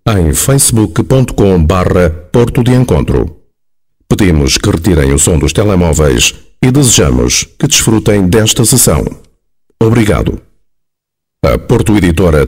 em facebook.com/Porto de Encontro. Pedimos que retirem o som dos telemóveis e desejamos que desfrutem desta sessão. Obrigado. A Porto Editora.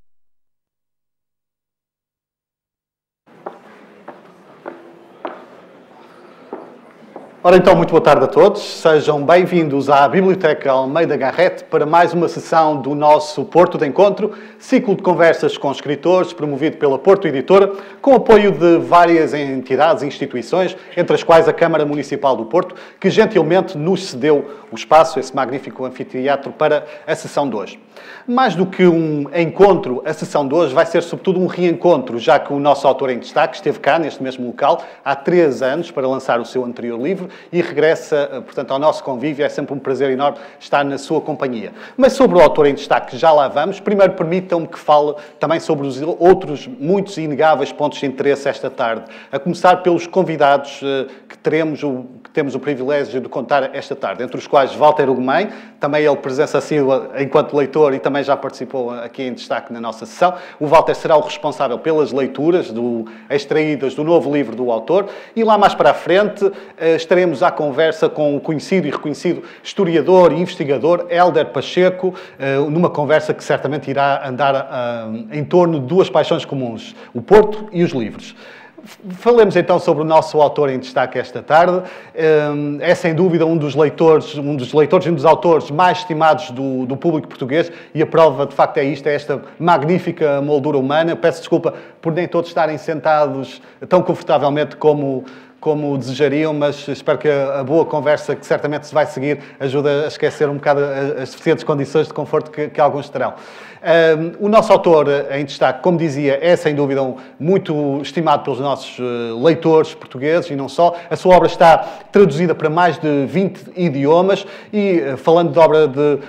Ora então, muito boa tarde a todos. Sejam bem-vindos à Biblioteca Almeida Garrett para mais uma sessão do nosso Porto de Encontro, ciclo de conversas com escritores, promovido pela Porto Editora, com apoio de várias entidades e instituições, entre as quais a Câmara Municipal do Porto, que gentilmente nos cedeu o espaço, esse magnífico anfiteatro, para a sessão de hoje. Mais do que um encontro, a sessão de hoje vai ser sobretudo um reencontro, já que o nosso autor em destaque esteve cá, neste mesmo local, há 3 anos, para lançar o seu anterior livro, e regressa, portanto, ao nosso convívio. É sempre um prazer enorme estar na sua companhia. Mas sobre o autor em destaque, já lá vamos. Primeiro, permitam-me que fale também sobre os outros muitos e inegáveis pontos de interesse esta tarde. A começar pelos convidados que temos o privilégio de contar esta tarde, entre os quais Walter Ugumem, também ele presença assídua enquanto leitor e também já participou aqui em destaque na nossa sessão. O Walter será o responsável pelas leituras extraídas do novo livro do autor. E lá mais para a frente estaremos à conversa com o conhecido e reconhecido historiador e investigador Hélder Pacheco, numa conversa que certamente irá andar em torno de 2 paixões comuns, o Porto e os livros. Falemos então sobre o nosso autor em destaque esta tarde. É sem dúvida um dos leitores e um dos autores mais estimados do público português, e a prova de facto é isto, é esta magnífica moldura humana. Peço desculpa por nem todos estarem sentados tão confortavelmente como desejariam, mas espero que a boa conversa que certamente se vai seguir ajude a esquecer um bocado as suficientes condições de conforto que alguns terão. O nosso autor em destaque, como dizia, é sem dúvida muito estimado pelos nossos leitores portugueses e não só. A sua obra está traduzida para mais de 20 idiomas e, falando de obra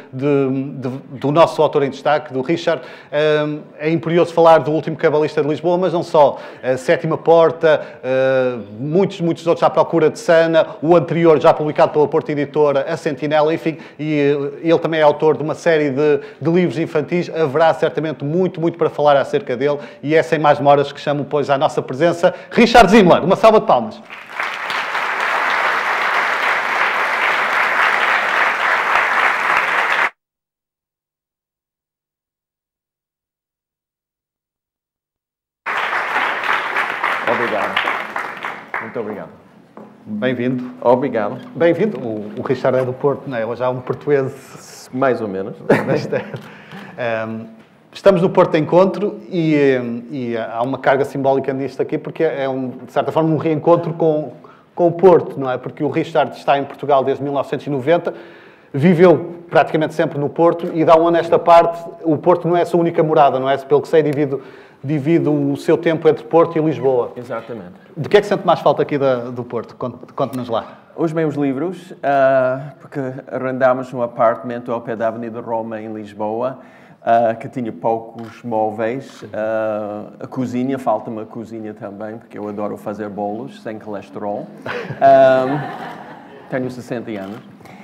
do nosso autor em destaque, do Richard, é imperioso falar do Último Cabalista de Lisboa, mas não só. A Sétima Porta, muitos outros à procura de Sana, o anterior já publicado pela Porto Editora, A Sentinela, enfim, e ele também é autor de uma série de livros infantis. Haverá certamente muito para falar acerca dele, e é sem mais demoras que chamo, pois, à nossa presença Richard Zimler. Uma salva de palmas. Obrigado. Muito obrigado. Bem-vindo. Obrigado. Bem-vindo. O Richard é do Porto, não é? Ele já é um português. Mais ou menos. Estamos no Porto de Encontro e há uma carga simbólica nisto aqui, porque é, de certa forma, um reencontro com o Porto, não é? Porque o Richard está em Portugal desde 1990, viveu praticamente sempre no Porto e, da um ano a esta parte, o Porto não é a sua única morada, não é? Pelo que sei, divide o seu tempo entre Porto e Lisboa. Exatamente. De que é que sente mais falta aqui do Porto? Conte-nos lá. Os meus livros, porque arrendámos um apartamento ao pé da Avenida Roma, em Lisboa, que tinha poucos móveis. A cozinha, falta-me a cozinha também, porque eu adoro fazer bolos sem colesterol. Tenho 60 anos.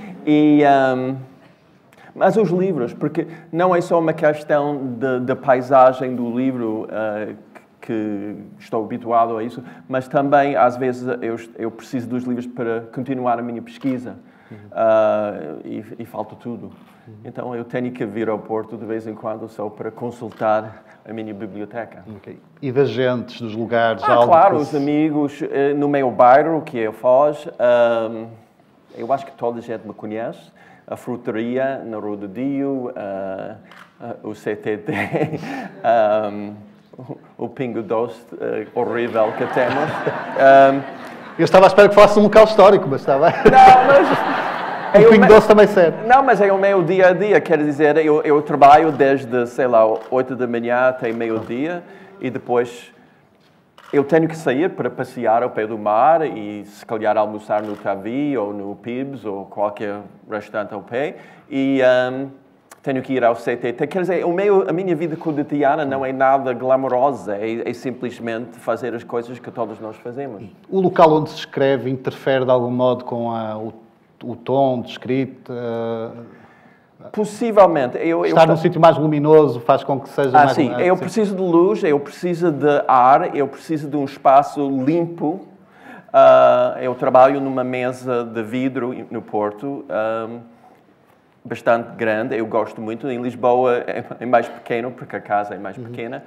Mas os livros, porque não é só uma questão da paisagem do livro, que estou habituado a isso, mas também, às vezes, eu preciso dos livros para continuar a minha pesquisa. E falta tudo. Então, eu tenho que vir ao Porto de vez em quando só para consultar a minha biblioteca. Okay. E das gentes, dos lugares? Claro, os amigos no meu bairro, que é a Foz. Eu acho que toda a gente me conhece. A frutaria na Rua do Dio, o CTT, o Pingo Doce horrível que temos. Eu estava à espera que fosse um local histórico, mas está bem. Não, mas... O Pingo Doce também serve. Não, mas é o meu dia-a-dia, quer dizer, eu trabalho desde, 8 da manhã até meio-dia e depois eu tenho que sair para passear ao pé do mar e, se calhar, almoçar no Tavi ou no Pibs ou qualquer restaurante ao pé e tenho que ir ao CTT. Quer dizer, a minha vida cotidiana não é nada glamourosa, é simplesmente fazer as coisas que todos nós fazemos. O local onde se escreve interfere de algum modo com o tom de escrita? Possivelmente. Estar num sítio mais luminoso faz com que seja mais... Sim. Eu preciso de luz, eu preciso de ar, eu preciso de um espaço limpo. Eu trabalho numa mesa de vidro no Porto, bastante grande, eu gosto muito. Em Lisboa é mais pequeno, porque a casa é mais pequena.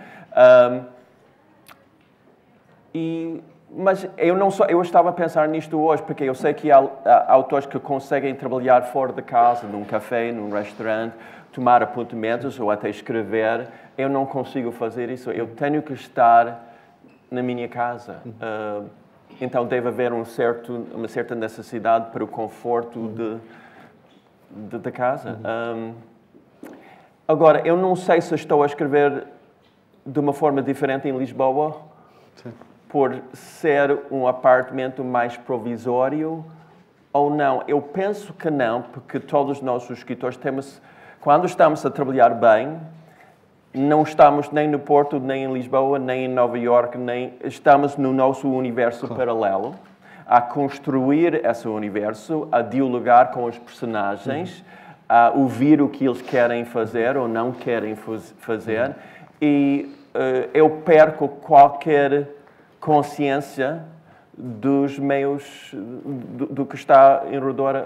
Mas eu estava a pensar nisto hoje, porque eu sei que há autores que conseguem trabalhar fora de casa, num café, num restaurante, tomar apontamentos ou até escrever. Eu não consigo fazer isso. Eu tenho que estar na minha casa. Então deve haver uma certa necessidade para o conforto da casa. Agora, eu não sei se estou a escrever de uma forma diferente em Lisboa. Sim. Por ser um apartamento mais provisório ou não. Eu penso que não, porque todos nós, os escritores, quando estamos a trabalhar bem, não estamos nem no Porto, nem em Lisboa, nem em Nova Iorque, estamos no nosso universo paralelo, a construir esse universo, a dialogar com os personagens, a ouvir o que eles querem fazer ou não querem fazer, e eu perco qualquer consciência dos meios, do que está em redor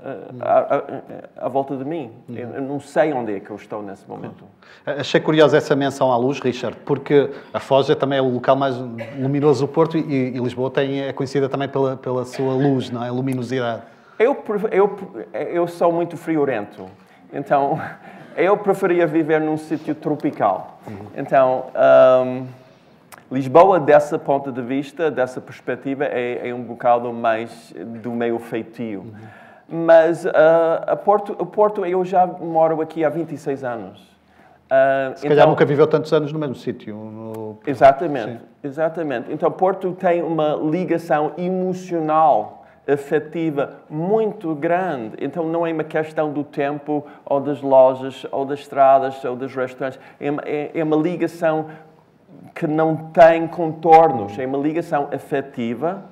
à volta de mim. Eu não sei onde é que eu estou nesse momento. Achei curiosa essa menção à luz, Richard, porque a Foz também é o local mais luminoso do Porto e Lisboa é conhecida também pela sua luz, não é? Luminosidade. Eu sou muito friorento, então eu preferia viver num sítio tropical. Então, Lisboa, desse ponto de vista, dessa perspectiva, é um bocado mais do meu feitio. Mas o Porto, eu já moro aqui há 26 anos. Se calhar nunca viveu tantos anos no mesmo sítio. Exatamente. Então, Porto tem uma ligação emocional, afetiva, muito grande. Então, não é uma questão do tempo, ou das lojas, ou das estradas, ou dos restaurantes. É uma ligação que não tem contornos, é uma ligação afetiva,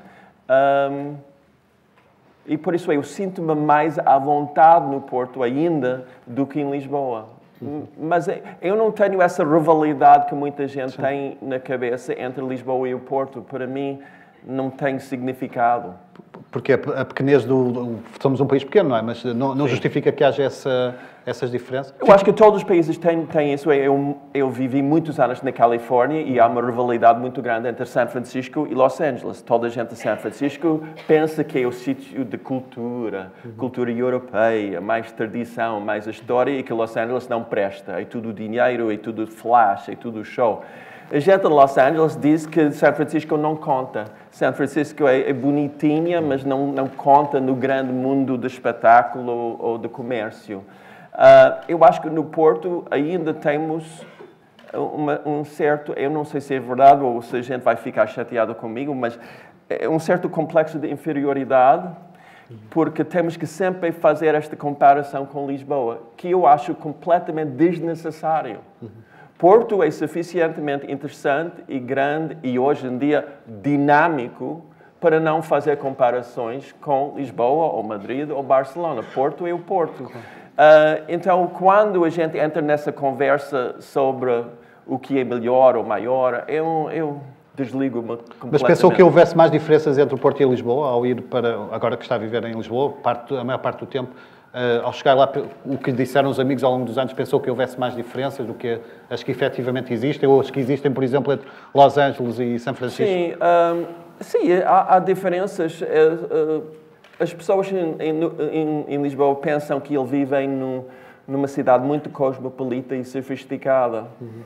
e por isso eu sinto-me mais à vontade no Porto ainda do que em Lisboa. Mas eu não tenho essa rivalidade que muita gente tem na cabeça entre Lisboa e o Porto. Para mim, não tem significado. Porque a pequenez somos um país pequeno, não é? Mas não justifica que haja essas diferenças? Eu acho que todos os países têm isso. Eu vivi muitos anos na Califórnia e há uma rivalidade muito grande entre São Francisco e Los Angeles. Toda a gente de São Francisco pensa que é o sítio de cultura europeia, mais tradição, mais história, e que Los Angeles não presta. É tudo dinheiro, é tudo flash, é tudo show. A gente de Los Angeles diz que São Francisco não conta. São Francisco é bonitinha, mas não conta no grande mundo do espetáculo ou do comércio. Eu acho que no Porto ainda temos um certo, eu não sei se é verdade ou se a gente vai ficar chateado comigo, mas é um certo complexo de inferioridade, porque temos que sempre fazer esta comparação com Lisboa, que eu acho completamente desnecessário. Porto é suficientemente interessante e grande e hoje em dia dinâmico para não fazer comparações com Lisboa ou Madrid ou Barcelona. Porto é o Porto. Então, quando a gente entra nessa conversa sobre o que é melhor ou maior, eu desligo-me completamente. Mas pensou que houvesse mais diferenças entre o Porto e Lisboa ao ir para, agora que está a viver em Lisboa, a maior parte do tempo? Ao chegar lá, o que lhe disseram os amigos ao longo dos anos, pensou que houvesse mais diferenças do que as que efetivamente existem, ou as que existem, por exemplo, entre Los Angeles e São Francisco? Sim, há diferenças. As pessoas em Lisboa pensam que eles vivem numa cidade muito cosmopolita e sofisticada.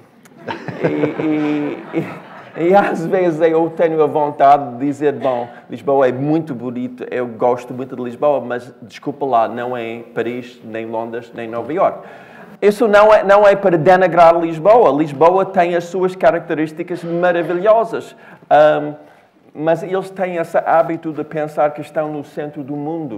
E às vezes eu tenho a vontade de dizer, bom, Lisboa é muito bonito, eu gosto muito de Lisboa, mas desculpa lá, não é Paris, nem Londres, nem Nova Iorque. Isso não é para denigrar Lisboa. Lisboa tem as suas características maravilhosas, mas eles têm esse hábito de pensar que estão no centro do mundo.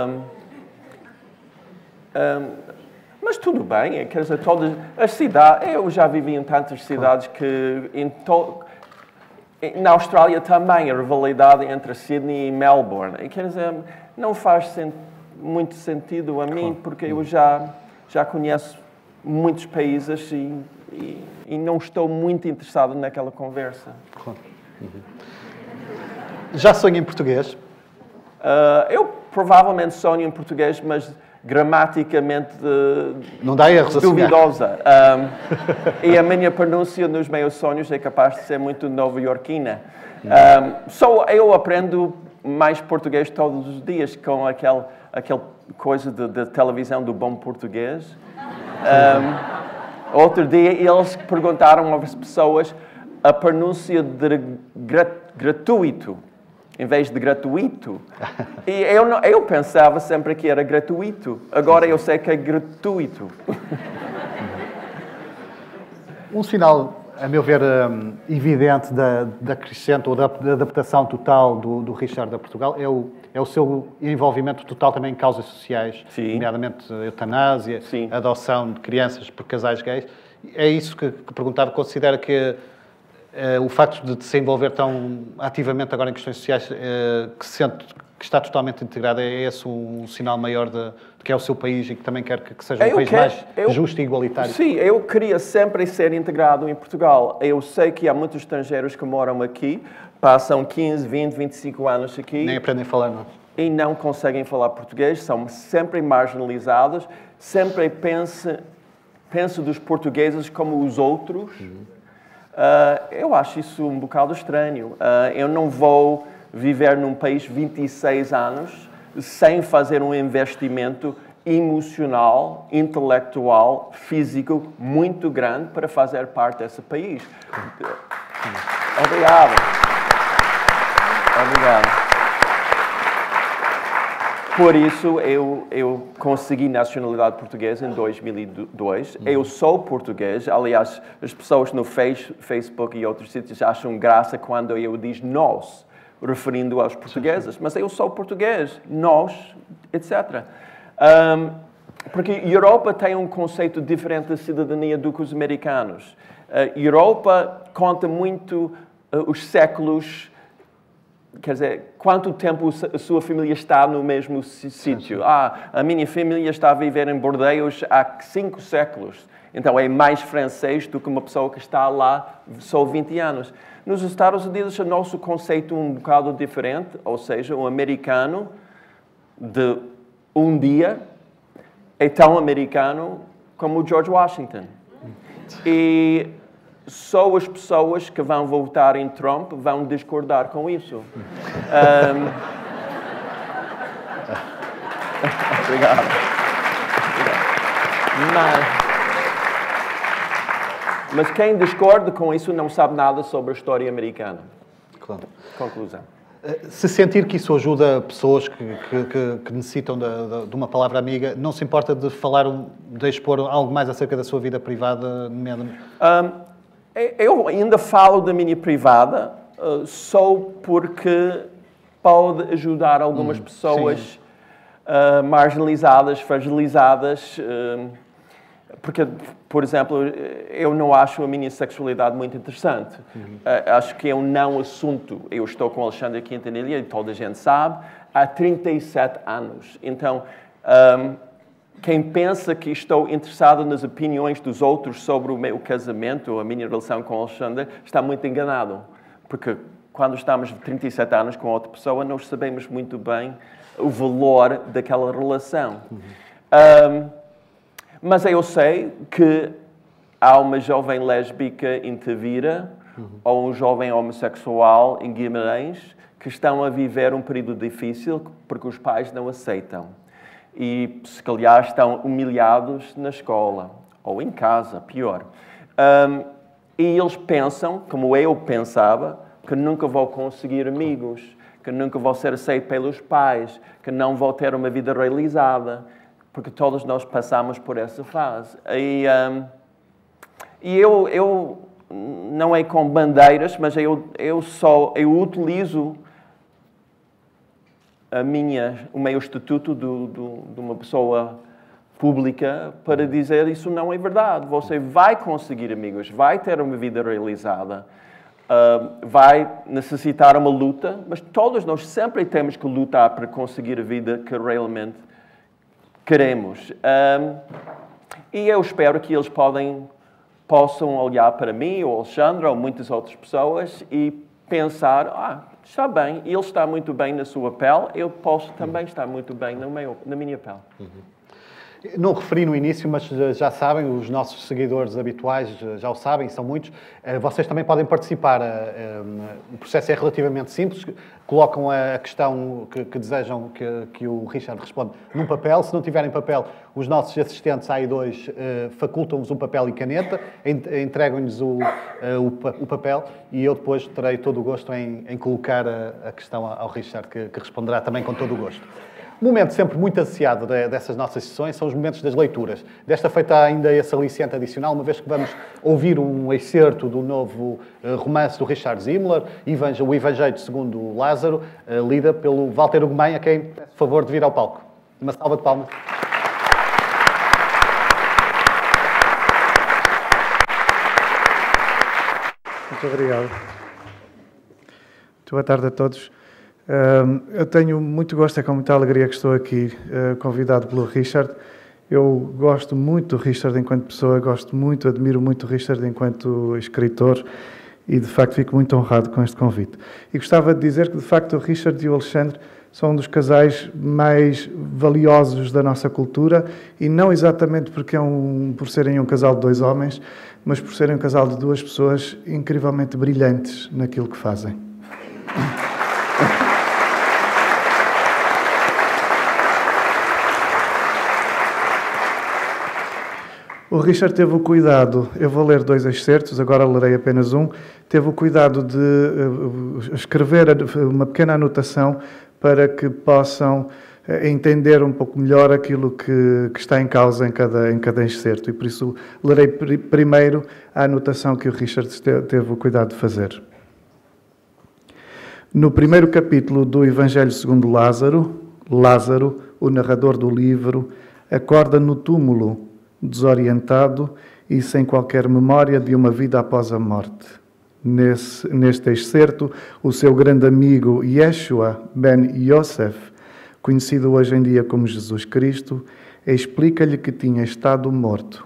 Mas tudo bem, quer dizer, todas as cidades, eu já vivi em tantas cidades que na Austrália também a rivalidade entre Sydney e Melbourne. Quer dizer, não faz muito sentido a mim, porque eu já já conheço muitos países e não estou muito interessado naquela conversa. Claro. Já sonha em português? Eu provavelmente sonho em português, mas gramaticamente não dá erros a duvidosa. E a minha pronúncia nos meus sonhos é capaz de ser muito nova-iorquina. Só eu aprendo mais português todos os dias com aquela coisa de televisão do bom português. Outro dia eles perguntaram às pessoas a pronúncia de gratuito em vez de gratuito. E eu pensava sempre que era gratuito. Agora eu sei que é gratuito. Um sinal, a meu ver, evidente da crescente ou da adaptação total do Richard a Portugal é o seu envolvimento total também em causas sociais, Sim. nomeadamente eutanásia, Sim. adoção de crianças por casais gays. É isso que perguntava. Considera que o facto de se envolver tão ativamente agora em questões sociais, que sente que está totalmente integrado, é esse um sinal maior de que é o seu país e que também quer que seja um país mais justo e igualitário? Sim, eu queria sempre ser integrado em Portugal. Eu sei que há muitos estrangeiros que moram aqui, passam 15, 20, 25 anos aqui. Nem aprendem a falar, não. E não conseguem falar português, são sempre marginalizados, sempre penso dos portugueses como os outros. Eu acho isso um bocado estranho. Eu não vou viver num país 26 anos sem fazer um investimento emocional, intelectual, físico muito grande para fazer parte desse país. Obrigado. Obrigado. Por isso, eu consegui nacionalidade portuguesa em 2002. Eu sou português. Aliás, as pessoas no Facebook e outros sítios acham graça quando eu digo nós, referindo aos portugueses. Mas eu sou português, nós, etc. Porque a Europa tem um conceito diferente de cidadania do que os americanos. A Europa conta muito os séculos. Quer dizer, quanto tempo a sua família está no mesmo sítio? A minha família está a viver em Bordeaux há 5 séculos. Então, é mais francês do que uma pessoa que está lá só 20 anos. Nos Estados Unidos, o nosso conceito é um bocado diferente. Ou seja, um americano de um dia é tão americano como o George Washington. E só as pessoas que vão votar em Trump vão discordar com isso. Obrigado. Mas quem discorda com isso não sabe nada sobre a história americana. Claro. Conclusão. Se sentir que isso ajuda pessoas que necessitam de uma palavra amiga, não se importa de falar, de expor algo mais acerca da sua vida privada? Eu ainda falo da minha privada só porque pode ajudar algumas pessoas marginalizadas, fragilizadas. Porque, por exemplo, eu não acho a minha sexualidade muito interessante. Acho que é um não assunto. Eu estou com Alexandre Quintanilha, e toda a gente sabe, há 37 anos. Então, quem pensa que estou interessado nas opiniões dos outros sobre o meu casamento ou a minha relação com o Alexandre está muito enganado. Porque quando estamos 37 anos com outra pessoa, nós sabemos muito bem o valor daquela relação. Mas eu sei que há uma jovem lésbica em Tavira ou um jovem homossexual em Guimarães que estão a viver um período difícil porque os pais não aceitam. E, se calhar, estão humilhados na escola ou em casa, pior. E eles pensam, como eu pensava, que nunca vou conseguir amigos, que nunca vou ser aceito pelos pais, que não vou ter uma vida realizada, porque todos nós passamos por essa fase. E eu não é com bandeiras, mas eu utilizo o meu estatuto de uma pessoa pública para dizer isso não é verdade. Você vai conseguir amigos, vai ter uma vida realizada, vai necessitar uma luta, mas todos nós sempre temos que lutar para conseguir a vida que realmente queremos. E eu espero que eles possam olhar para mim, ou Alexandre, ou muitas outras pessoas e pensar, está bem, ele está muito bem na sua pele, eu posso também estar muito bem na minha pele. Não referi no início, mas já sabem, os nossos seguidores habituais já o sabem, são muitos. Vocês também podem participar. O processo é relativamente simples. Colocam a questão que desejam que o Richard responda num papel. Se não tiverem papel, os nossos assistentes AI2 facultam-vos um papel e caneta, entregam-lhes o papel e eu depois terei todo o gosto em colocar a questão ao Richard, que responderá também com todo o gosto. Um momento sempre muito associado dessas nossas sessões são os momentos das leituras. Desta feita há ainda esse aliciente adicional, uma vez que vamos ouvir um excerto do novo romance do Richard Zimmler, o Evangelho segundo Lázaro, lida pelo Walter Ugumem, a quem peço o favor de vir ao palco. Uma salva de palmas. Muito obrigado. Muito boa tarde a todos. Eu tenho muito gosto, é com muita alegria que estou aqui, convidado pelo Richard. Eu gosto muito do Richard enquanto pessoa, admiro muito o Richard enquanto escritor e, de facto, fico muito honrado com este convite. E gostava de dizer que, de facto, o Richard e o Alexandre são um dos casais mais valiosos da nossa cultura e não exatamente por serem um casal de dois homens, mas por serem um casal de duas pessoas incrivelmente brilhantes naquilo que fazem. O Richard teve o cuidado, eu vou ler 2 excertos, agora lerei apenas um, teve o cuidado de escrever uma pequena anotação para que possam entender um pouco melhor aquilo que está em causa em cada excerto. E por isso lerei primeiro a anotação que o Richard teve o cuidado de fazer. No primeiro capítulo do Evangelho segundo Lázaro, o narrador do livro, acorda no túmulo, desorientado e sem qualquer memória de uma vida após a morte. Neste excerto, o seu grande amigo Yeshua ben Yosef, conhecido hoje em dia como Jesus Cristo, explica-lhe que tinha estado morto.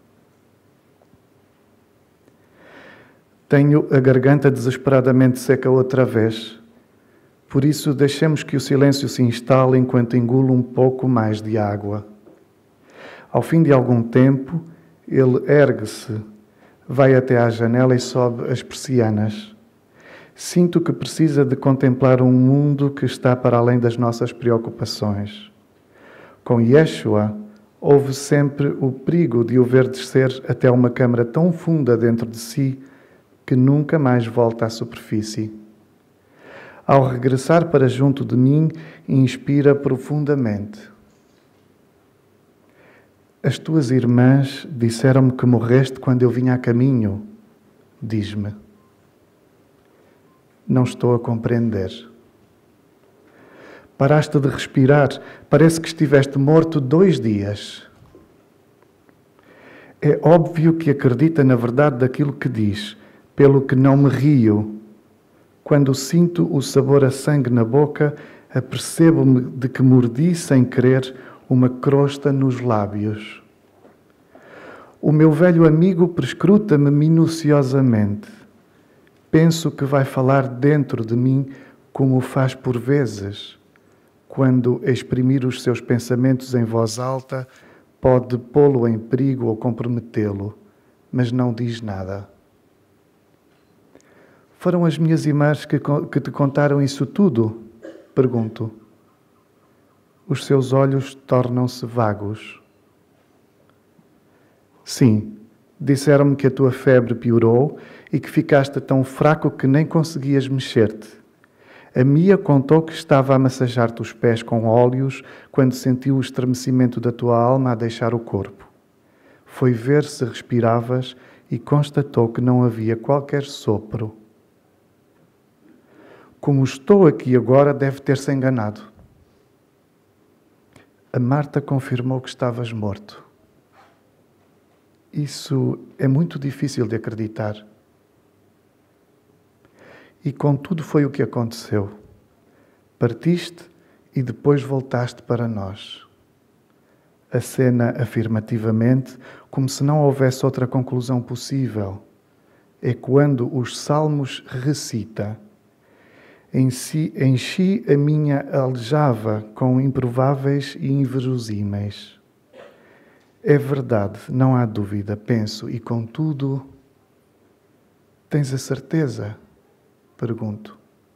Tenho a garganta desesperadamente seca outra vez, por isso deixemos que o silêncio se instale enquanto engulo um pouco mais de água. Ao fim de algum tempo, ele ergue-se, vai até à janela e sobe as persianas. Sinto que precisa de contemplar um mundo que está para além das nossas preocupações. Com Yeshua, houve sempre o perigo de o ver descer até uma câmara tão funda dentro de si que nunca mais volta à superfície. Ao regressar para junto de mim, inspira profundamente. As tuas irmãs disseram-me que morreste quando eu vinha a caminho, diz-me. Não estou a compreender. Paraste de respirar, parece que estiveste morto 2 dias. É óbvio que acredita na verdade daquilo que diz, pelo que não me rio. Quando sinto o sabor a sangue na boca, apercebo-me de que mordi sem querer uma crosta nos lábios. O meu velho amigo prescruta-me minuciosamente. Penso que vai falar dentro de mim como o faz por vezes. Quando exprimir os seus pensamentos em voz alta, pode pô-lo em perigo ou comprometê-lo, mas não diz nada. Foram as minhas irmãs que te contaram isso tudo? Pergunto. Os seus olhos tornam-se vagos. Sim, disseram-me que a tua febre piorou e que ficaste tão fraco que nem conseguias mexer-te. A Mia contou que estava a massajar-te os pés com óleos quando sentiu o estremecimento da tua alma a deixar o corpo. Foi ver se respiravas e constatou que não havia qualquer sopro. Como estou aqui agora, deve ter-se enganado. A Marta confirmou que estavas morto. Isso é muito difícil de acreditar. E contudo foi o que aconteceu. Partiste e depois voltaste para nós. Acena afirmativamente, como se não houvesse outra conclusão possível. Ecoando os salmos, recita: Enchi a minha aljava com improváveis e inverosímeis. É verdade, não há dúvida, penso, e contudo... Tens a certeza? Pergunto.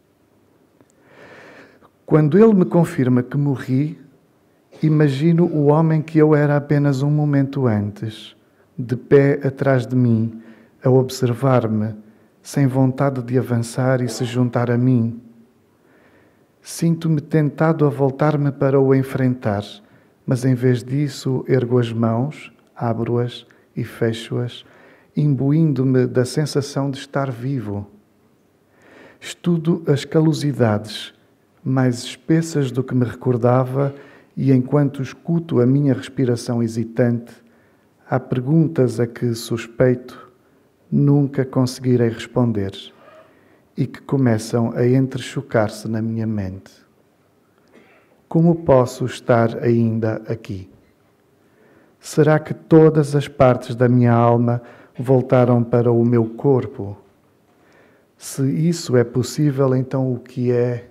Quando ele me confirma que morri, imagino o homem que eu era apenas um momento antes, de pé atrás de mim, a observar-me, sem vontade de avançar e se juntar a mim. Sinto-me tentado a voltar-me para o enfrentar, mas em vez disso ergo as mãos, abro-as e fecho-as, imbuindo-me da sensação de estar vivo. Estudo as calosidades, mais espessas do que me recordava, e enquanto escuto a minha respiração hesitante, há perguntas a que, suspeito, nunca conseguirei responder e que começam a entrechocar-se na minha mente. Como posso estar ainda aqui? Será que todas as partes da minha alma voltaram para o meu corpo? Se isso é possível, então o que é?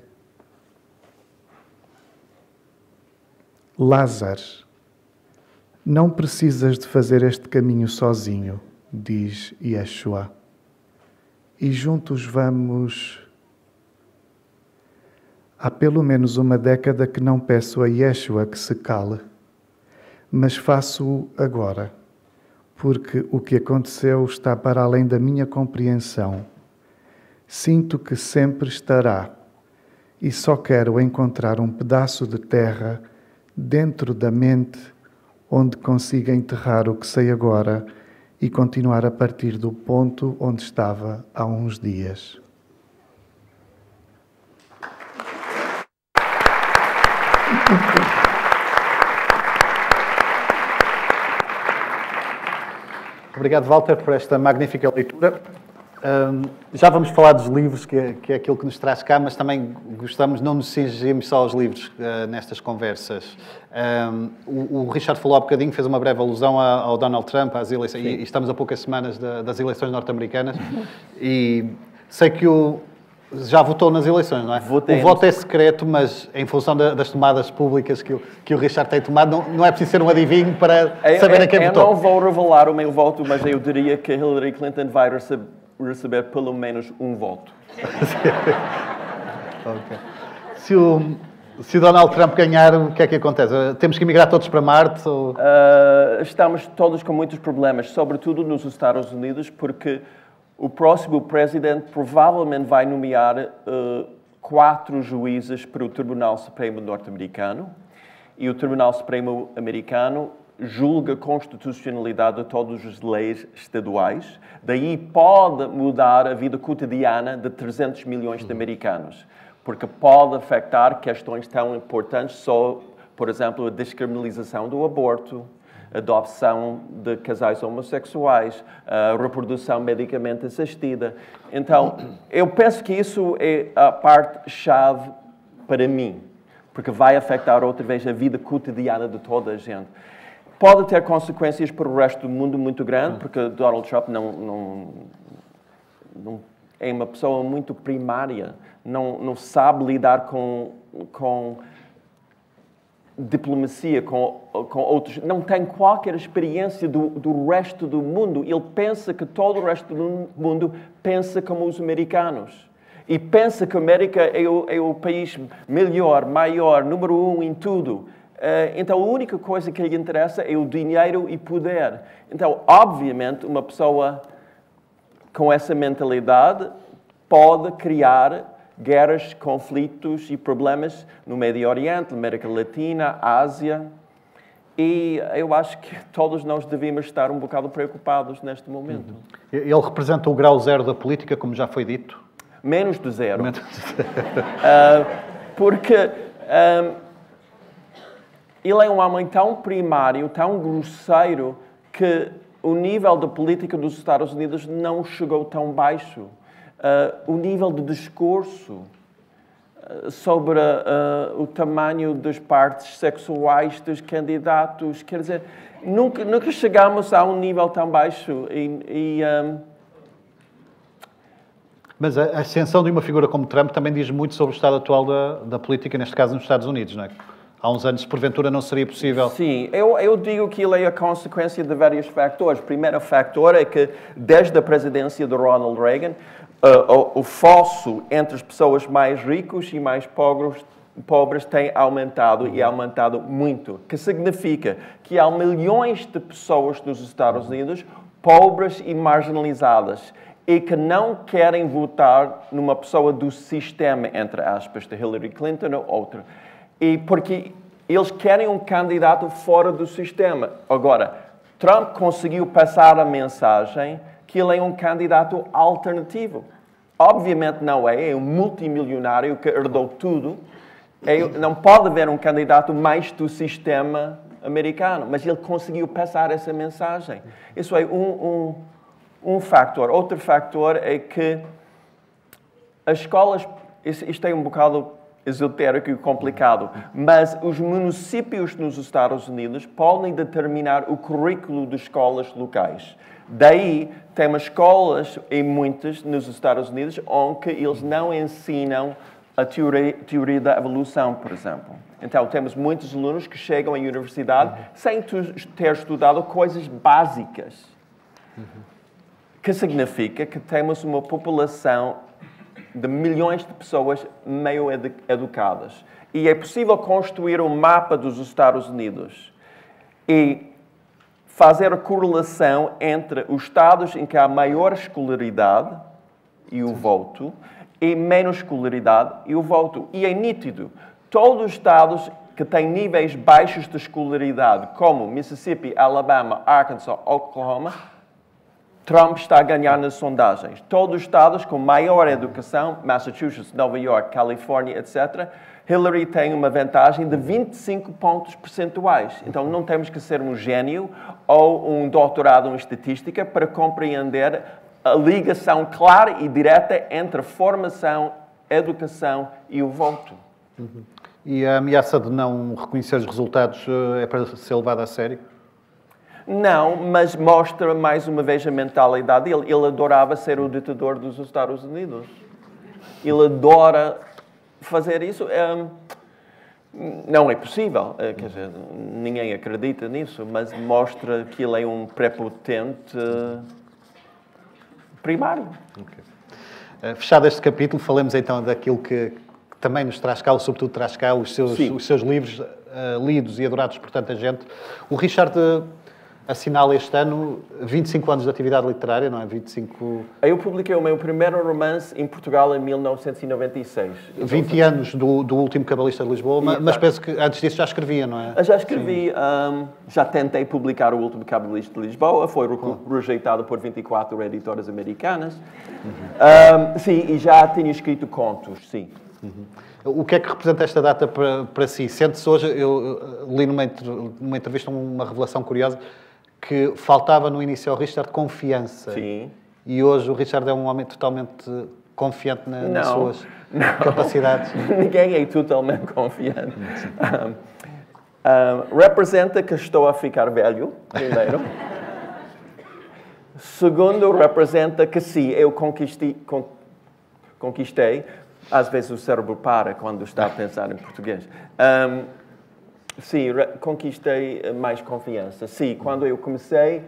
Lázaro, não precisas de fazer este caminho sozinho, diz Yeshua. E juntos vamos... Há pelo menos uma década que não peço a Yeshua que se cale, mas faço-o agora, porque o que aconteceu está para além da minha compreensão. Sinto que sempre estará, e só quero encontrar um pedaço de terra dentro da mente onde consiga enterrar o que sei agora e continuar a partir do ponto onde estava há uns dias. Obrigado, Walter, por esta magnífica leitura. Já vamos falar dos livros, que é aquilo que nos traz cá, mas também gostamos, não nos cingimos só aos livros nestas conversas. O Richard falou há bocadinho, fez uma breve alusão ao Donald Trump, às eleições, e estamos a poucas semanas das eleições norte-americanas, e sei que já votou nas eleições, não é? Votei. O voto é secreto, mas em função das tomadas públicas que o Richard tem tomado, não é preciso ser um adivinho para saber a quem votou. Eu não vou revelar o meu voto, mas eu diria que Hillary Clinton vai receber pelo menos um voto. Okay. Se o Donald Trump ganhar, o que é que acontece? Temos que emigrar todos para Marte? Ou... Estamos todos com muitos problemas, sobretudo nos Estados Unidos, porque o próximo presidente provavelmente vai nomear 4 juízes para o Tribunal Supremo norte-americano, e o Tribunal Supremo americano julga a constitucionalidade de todas as leis estaduais, daí pode mudar a vida cotidiana de 300 milhões de americanos, porque pode afetar questões tão importantes, só, por exemplo, a descriminalização do aborto, a adoção de casais homossexuais, a reprodução medicamente assistida. Então, eu penso que isso é a parte-chave para mim, porque vai afetar outra vez a vida cotidiana de toda a gente. Pode ter consequências para o resto do mundo muito grande, porque Donald Trump não é uma pessoa muito primária, não sabe lidar com diplomacia, com outros, não tem qualquer experiência do resto do mundo. Ele pensa que todo o resto do mundo pensa como os americanos. E pensa que a América é o país melhor, maior, número 1 em tudo. Então, a única coisa que lhe interessa é o dinheiro e poder. Então, obviamente, uma pessoa com essa mentalidade pode criar guerras, conflitos e problemas no Médio Oriente, América Latina, Ásia. E eu acho que todos nós devíamos estar um bocado preocupados neste momento. Ele representa o grau zero da política, como já foi dito? Menos de zero. Porque ele é um homem tão primário, tão grosseiro, que o nível de política dos Estados Unidos não chegou tão baixo. O nível de discurso, sobre o tamanho das partes sexuais dos candidatos. Quer dizer, nunca chegamos a um nível tão baixo. Mas a ascensão de uma figura como Trump também diz muito sobre o estado atual da política, neste caso nos Estados Unidos, não é? Há uns anos, porventura, não seria possível... Sim, eu digo que ele é a consequência de vários fatores. O primeiro fator é que, desde a presidência de Ronald Reagan, o fosso entre as pessoas mais ricos e mais pobres tem aumentado e aumentado muito. Que significa que há milhões de pessoas nos Estados Unidos pobres e marginalizadas e que não querem votar numa pessoa do sistema, entre aspas, de Hillary Clinton ou outra. E porque eles querem um candidato fora do sistema. Agora, Trump conseguiu passar a mensagem que ele é um candidato alternativo. Obviamente não é um multimilionário que herdou tudo. Não pode haver um candidato mais do sistema americano, mas ele conseguiu passar essa mensagem. Isso é um factor. Outro factor é que as escolas... Isto é um bocado esotérico e complicado, mas os municípios nos Estados Unidos podem determinar o currículo das escolas locais. Daí, temos escolas, e muitas, nos Estados Unidos, onde eles não ensinam a teoria da evolução, por exemplo. Então, temos muitos alunos que chegam à universidade sem ter estudado coisas básicas. Que significa que temos uma população de milhões de pessoas meio educadas. E é possível construir um mapa dos Estados Unidos e fazer a correlação entre os estados em que há maior escolaridade e o voto e menos escolaridade e o voto. E é nítido. Todos os estados que têm níveis baixos de escolaridade, como Mississippi, Alabama, Arkansas, Oklahoma, Trump está a ganhar nas sondagens. Todos os estados com maior educação, Massachusetts, Nova York, Califórnia, etc., Hillary tem uma vantagem de 25 pontos percentuais. Então, não temos que ser um gênio ou um doutorado em estatística para compreender a ligação clara e direta entre a formação, a educação e o voto. E a ameaça de não reconhecer os resultados é para ser levada a sério? Não, mas mostra mais uma vez a mentalidade dele. Ele adorava ser o ditador dos Estados Unidos. Ele adora fazer isso. Não é possível, quer dizer, ninguém acredita nisso, mas mostra que ele é um prepotente primário. Okay. Fechado este capítulo, falemos então daquilo que também nos traz cá, ou sobretudo traz cá, os seus livros lidos e adorados por tanta gente. O Richard assinala este ano 25 anos de atividade literária, não é? 25... Eu publiquei o meu primeiro romance em Portugal em 1996. 20 anos do último Cabalista de Lisboa, mas penso que antes disso já escrevia, não é? Já escrevi, já tentei publicar o último Cabalista de Lisboa, foi rejeitado por 24 editoras americanas. Sim, e já tinha escrito contos, sim. O que é que representa esta data para si? Sente-se hoje, eu li numa entrevista uma revelação curiosa, que faltava no início ao Richard confiança. Sim. E hoje o Richard é um homem totalmente confiante nas suas capacidades. Ninguém é totalmente confiante. Representa que estou a ficar velho, primeiro. Segundo, representa que sim, eu conquistei. Às vezes o cérebro para quando está a pensar em português. Sim, conquistei mais confiança. Sim, quando eu comecei...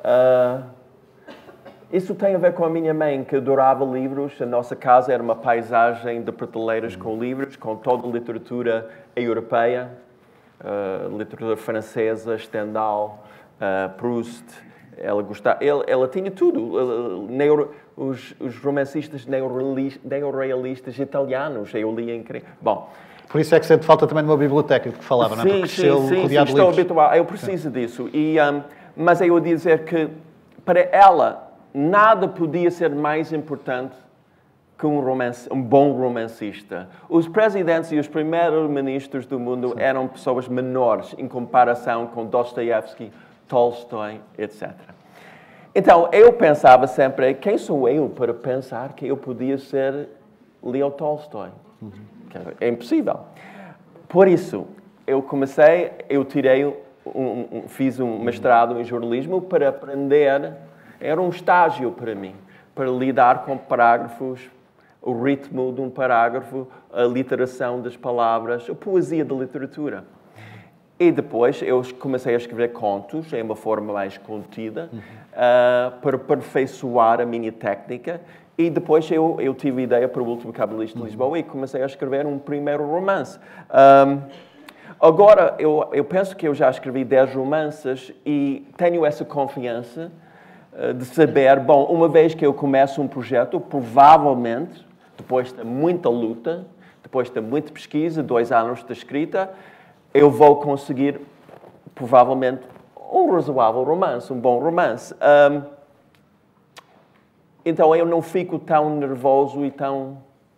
isso tem a ver com a minha mãe, que adorava livros. A nossa casa era uma paisagem de prateleiras com livros, com toda a literatura europeia, literatura francesa, Stendhal, Proust. Ela tinha tudo. Os romancistas neorrealistas italianos, eu li incrível. Bom, por isso é que sente falta também de uma biblioteca que falava, não é? Porque sim, estou habituado. Eu preciso disso. Mas eu ia dizer que, para ela, nada podia ser mais importante que um bom romancista. Os presidentes e os primeiros ministros do mundo eram pessoas menores em comparação com Dostoiévski, Tolstói, etc. Então, eu pensava sempre, quem sou eu para pensar que eu podia ser Leo Tolstói? É impossível. Por isso, fiz um mestrado em jornalismo para aprender, era um estágio para mim, para lidar com parágrafos, o ritmo de um parágrafo, a literação das palavras, a poesia da literatura. E depois eu comecei a escrever contos em uma forma mais contida, para aperfeiçoar a minha técnica. E depois eu tive a ideia para o Último Cabalista de Lisboa e comecei a escrever um primeiro romance. Agora, eu penso que eu já escrevi 10 romances e tenho essa confiança de saber, bom, uma vez que eu começo um projeto, provavelmente, depois de muita luta, depois de muita pesquisa, 2 anos de escrita, eu vou conseguir, provavelmente, um razoável romance, um bom romance. Então, eu não fico tão nervoso e tão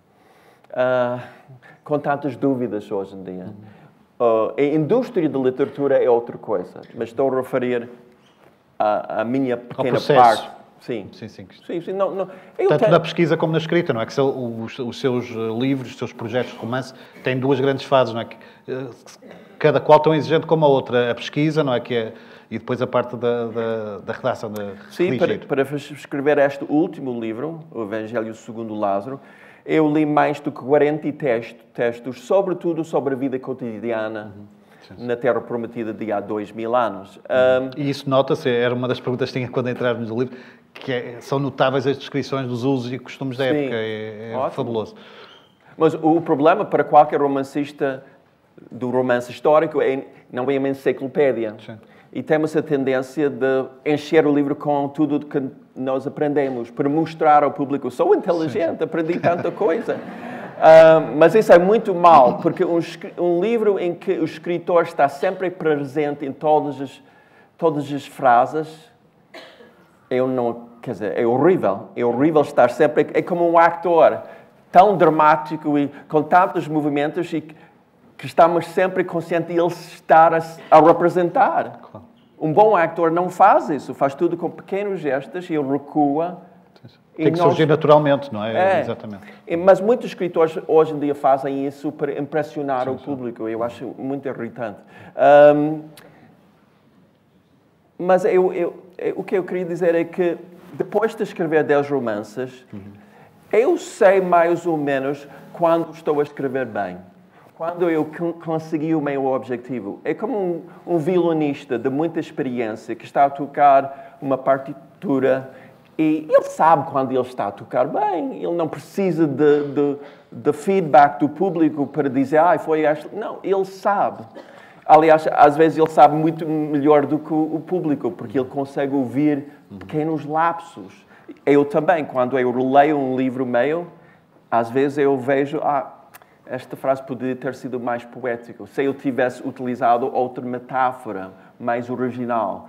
com tantas dúvidas hoje em dia. A indústria da literatura é outra coisa, mas estou a referir à minha pequena parte. Sim. Não, tanto na pesquisa como na escrita, não é? Que os seus livros, os seus projetos de romance têm 2 grandes fases, não é? Cada qual tão exigente como a outra. A pesquisa, não é? E depois a parte da redação, da Sim, para escrever este último livro, O Evangelho segundo Lázaro, eu li mais do que 40 textos, sobretudo sobre a vida cotidiana na Terra Prometida de há 2000 anos. E isso nota-se, era uma das perguntas que tinha quando entrarmos no livro, que são notáveis as descrições dos usos e costumes da época. É fabuloso. Mas o problema para qualquer romancista do romance histórico não é uma enciclopédia. Sim. E temos a tendência de encher o livro com tudo o que nós aprendemos, para mostrar ao público, sou inteligente, aprendi tanta coisa. Mas isso é muito mal, porque um livro em que o escritor está sempre presente em todas as frases, é horrível. É horrível estar sempre... É como um ator tão dramático e com tantos movimentos e que estamos sempre conscientes de ele estar a representar. Claro. Um bom ator não faz isso, faz tudo com pequenos gestos e ele recua. Tem que surgir naturalmente, não é? Exatamente. Mas muitos escritores hoje em dia fazem isso para impressionar o público. Eu acho muito irritante. Mas o que eu queria dizer é que depois de escrever 10 romances, eu sei mais ou menos quando estou a escrever bem. Quando eu consegui o meu objetivo. É como um violonista de muita experiência que está a tocar uma partitura e ele sabe quando ele está a tocar bem. Ele não precisa de feedback do público para dizer, foi esta. Não, ele sabe. Aliás, às vezes ele sabe muito melhor do que o público, porque ele consegue ouvir pequenos lapsos. Eu também, quando eu releio um livro meu, às vezes eu vejo, esta frase poderia ter sido mais poética, se eu tivesse utilizado outra metáfora mais original.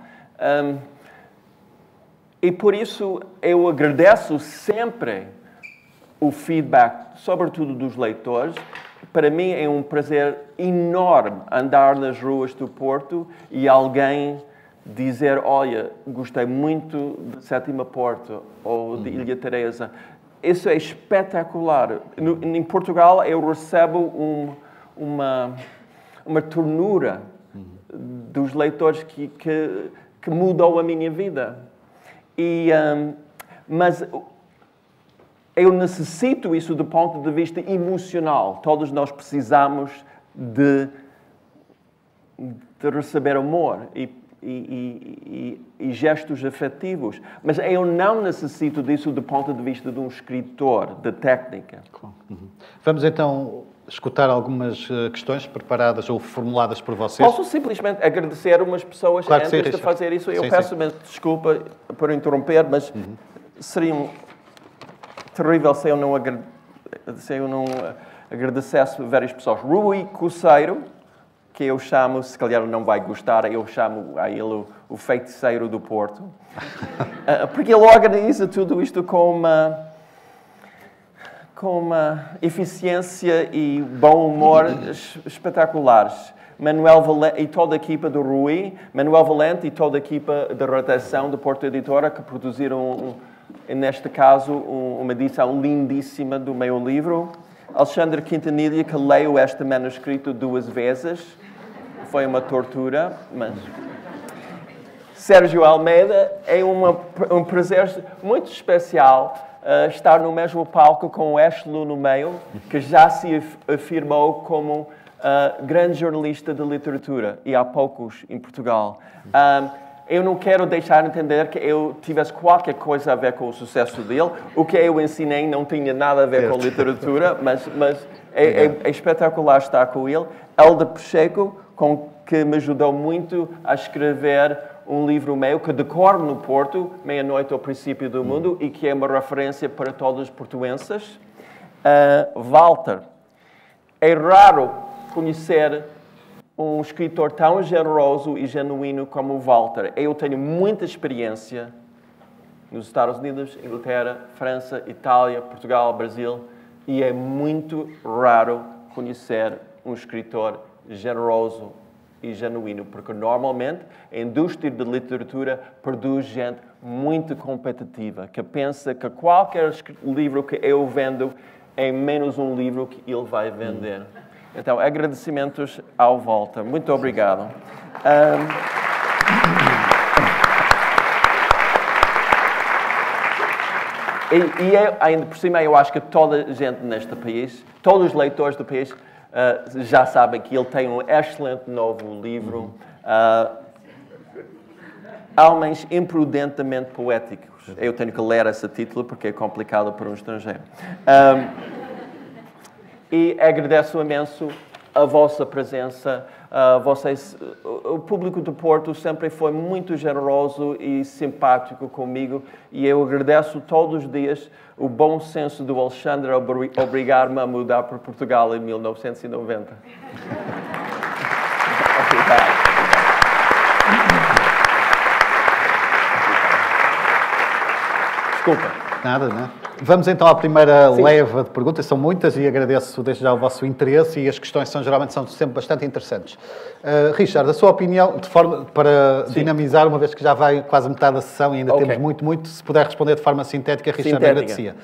E por isso eu agradeço sempre o feedback, sobretudo dos leitores. Para mim é um prazer enorme andar nas ruas do Porto e alguém dizer, olha, gostei muito de Sétima Porta ou de Ilha Teresa. Isso é espetacular. Em Portugal eu recebo uma ternura dos leitores que mudou a minha vida. Mas eu necessito isso do ponto de vista emocional. Todos nós precisamos de receber amor e gestos afetivos. Mas eu não necessito disso do ponto de vista de um escritor, de técnica. Vamos então escutar algumas questões preparadas ou formuladas por vocês. Posso simplesmente agradecer umas pessoas antes de fazer isso? Eu peço desculpa por interromper, mas seria terrível se eu não agradecesse várias pessoas. Rui Coceiro, que eu chamo, se calhar não vai gostar, eu chamo a ele o feiticeiro do Porto. Porque ele organiza tudo isto com uma eficiência e bom humor espetaculares. Manuel Valente e toda a equipa do Rui, Manuel Valente e toda a equipa da redação do Porto Editora, que produziram, neste caso, uma edição lindíssima do meu livro. Alexandre Quintanilha, que leio este manuscrito 2 vezes. Foi uma tortura, mas... Sérgio Almeida, é um prazer muito especial estar no mesmo palco com o Êxodo no meio, que já se afirmou como grande jornalista de literatura, e há poucos em Portugal. Eu não quero deixar de entender que eu tivesse qualquer coisa a ver com o sucesso dele. O que eu ensinei não tinha nada a ver com literatura, mas é espetacular estar com ele. Helder Pacheco, que me ajudou muito a escrever um livro meu que decorre no Porto, Meia-Noite ao Princípio do Mundo, e que é uma referência para todos os portuenses. Walter. É raro conhecer um escritor tão generoso e genuíno como o Walter. Eu tenho muita experiência nos Estados Unidos, Inglaterra, França, Itália, Portugal, Brasil, e é muito raro conhecer um escritor generoso e genuíno, porque normalmente a indústria de literatura produz gente muito competitiva, que pensa que qualquer livro que eu vendo é menos um livro que ele vai vender. Então, agradecimentos ao Walter. Muito obrigado. Ainda por cima, eu acho que toda a gente neste país, todos os leitores do país, já sabem que ele tem um excelente novo livro, Homens Imprudentemente Poéticos. Eu tenho que ler esse título porque é complicado para um estrangeiro. E agradeço imenso a vossa presença. O público do Porto sempre foi muito generoso e simpático comigo, e eu agradeço todos os dias o bom senso do Alexandre a obrigar-me a mudar para Portugal em 1990. Obrigado. Desculpa. Nada, né? Vamos então à primeira leva de perguntas. São muitas e agradeço desde já o vosso interesse, e as questões geralmente são sempre bastante interessantes. Richard, a sua opinião, de forma para dinamizar, uma vez que já vai quase metade da sessão e ainda temos muito, se puder responder de forma sintética, Richard, agradecia.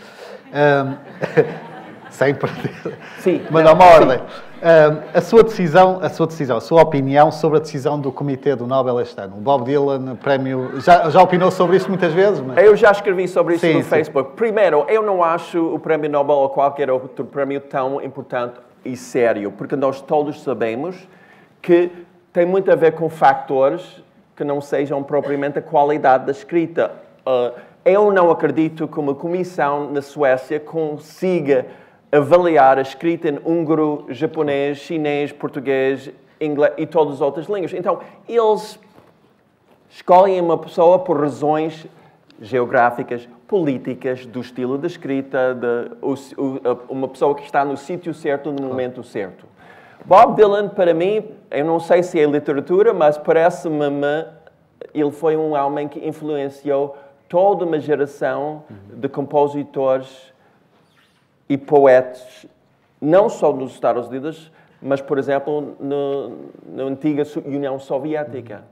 Sem perder. Sim. Mas dá uma ordem. A sua opinião sobre a decisão do Comitê do Nobel este ano. O Bob Dylan, prémio, já opinou sobre isso muitas vezes? Mas... Eu já escrevi sobre isso no Facebook. Primeiro, eu não acho o Prémio Nobel ou qualquer outro prémio tão importante e sério, porque nós todos sabemos que tem muito a ver com fatores que não sejam propriamente a qualidade da escrita. Eu não acredito que uma comissão na Suécia consiga avaliar a escrita em húngaro, japonês, chinês, português, inglês e todas as outras línguas. Então, eles escolhem uma pessoa por razões geográficas, políticas, do estilo da escrita, uma pessoa que está no sítio certo, no momento certo. Bob Dylan, para mim, eu não sei se é literatura, mas parece-me ele foi um homem que influenciou toda uma geração de compositores e poetas, não só nos Estados Unidos, mas, por exemplo, na antiga União Soviética.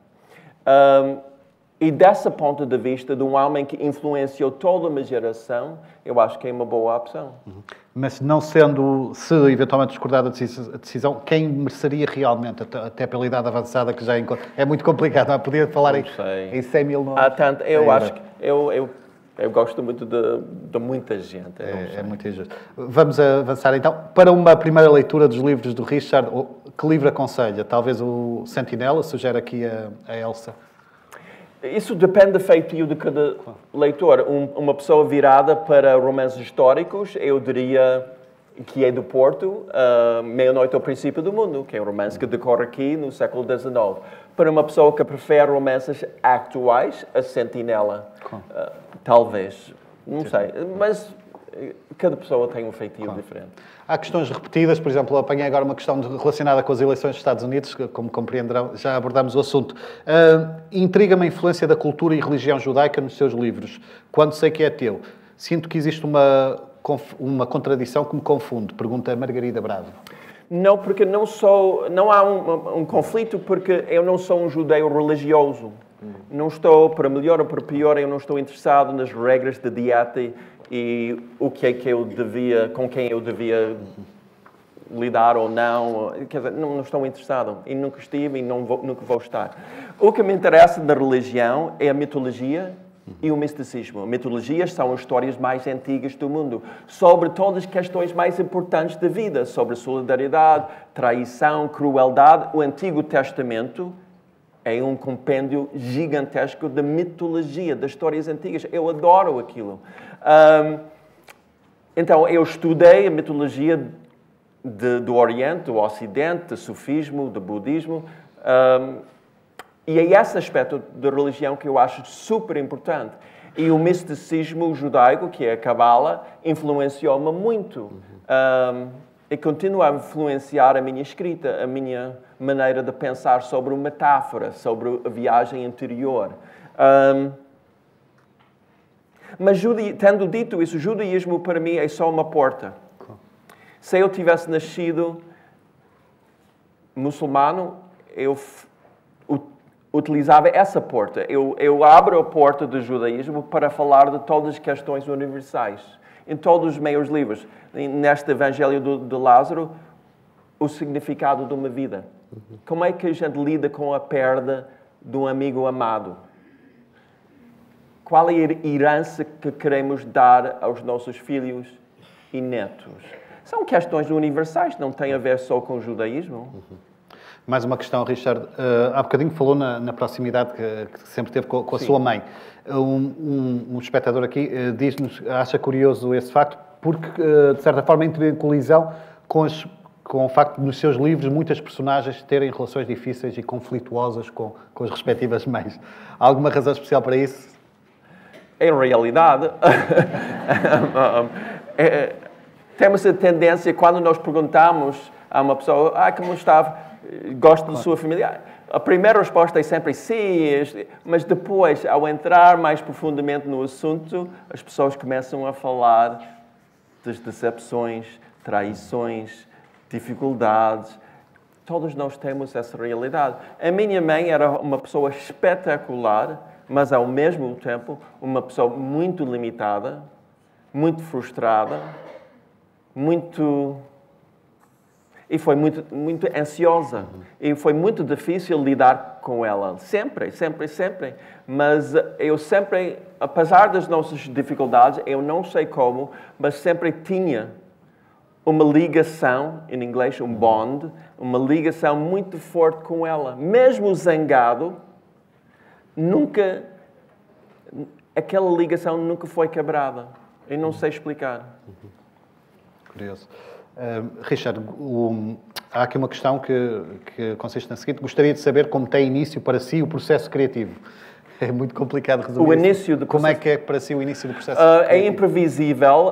E desse ponto de vista, de um homem que influenciou toda uma geração, eu acho que é uma boa opção. Mas não sendo, se eventualmente discordar da decisão, quem mereceria realmente, até pela idade avançada que já encontra? É muito complicado, não é? Podia falar em 100 mil nomes. Há tanto, eu acho que... Eu gosto muito de muita gente. É muito injusto. Vamos avançar então para uma primeira leitura dos livros do Richard. Que livro aconselha? Talvez o Sentinela, sugere aqui a Elsa. Isso depende do feitio de cada leitor. Uma pessoa virada para romances históricos, eu diria que é do Porto, Meia-Noite ao Princípio do Mundo, que é um romance que decorre aqui no século XIX. Para uma pessoa que prefere romances atuais, a Sentinela. Talvez. Não sei. Mas cada pessoa tem um feitio diferente. Há questões repetidas. Por exemplo, apanhei agora uma questão relacionada com as eleições dos Estados Unidos, que, como compreenderão, já abordámos o assunto. Intriga-me a influência da cultura e religião judaica nos seus livros. Quando sei que é teu, sinto que existe uma contradição que me confunde. Pergunta a Margarida Bravo. Não, porque não há um conflito, porque eu não sou um judeu religioso. Não estou, para melhor ou para pior, eu não estou interessado nas regras de dieta e o que é que eu devia, com quem eu devia lidar ou não. Quer dizer, não estou interessado e nunca estive e nunca vou estar. O que me interessa da religião é a mitologia e o misticismo. Mitologias são as histórias mais antigas do mundo, sobre todas as questões mais importantes da vida, sobre solidariedade, traição, crueldade. O Antigo Testamento é um compêndio gigantesco de mitologia, das histórias antigas. Eu adoro aquilo. Então, eu estudei a mitologia do Oriente, do Ocidente, do Sufismo, do Budismo. E é esse aspecto da religião que eu acho super importante. E o misticismo judaico, que é a Cabala, influenciou-me muito. E continua a influenciar a minha escrita, a minha maneira de pensar sobre uma metáfora, sobre a viagem interior. Mas, tendo dito isso, o judaísmo para mim é só uma porta. Se eu tivesse nascido muçulmano, eu utilizava essa porta. Eu abro a porta do judaísmo para falar de todas as questões universais. Em todos os meus livros, neste Evangelho de Lázaro, o significado de uma vida. Como é que a gente lida com a perda de um amigo amado? Qual é a herança que queremos dar aos nossos filhos e netos? São questões universais, não têm a ver só com o judaísmo. Mais uma questão, Richard. Há bocadinho falou na proximidade que sempre teve com a sua mãe. Um espectador aqui diz-nos, acha curioso esse facto, porque, de certa forma, entra em colisão com o facto de, nos seus livros, muitas personagens terem relações difíceis e conflituosas com as respectivas mães. Há alguma razão especial para isso? Em realidade, temos a tendência, quando nós perguntamos a uma pessoa, como está, gosta da sua família? A primeira resposta é sempre sim, mas depois, ao entrar mais profundamente no assunto, as pessoas começam a falar das decepções, traições, dificuldades. Todos nós temos essa realidade. A minha mãe era uma pessoa espetacular, mas ao mesmo tempo uma pessoa muito limitada, muito frustrada, e foi muito ansiosa. E foi muito difícil lidar com ela. Sempre. Mas eu sempre, apesar das nossas dificuldades, eu não sei como, mas sempre tinha uma ligação, em inglês, um bond, uma ligação muito forte com ela. Mesmo zangado, aquela ligação nunca foi quebrada. Eu não sei explicar. Curioso. Richard, há aqui uma questão que consiste na seguinte. Gostaria de saber como tem início para si o processo criativo. É muito complicado resumir. O início do processo... Como é que é para si o início do processo criativo? É imprevisível.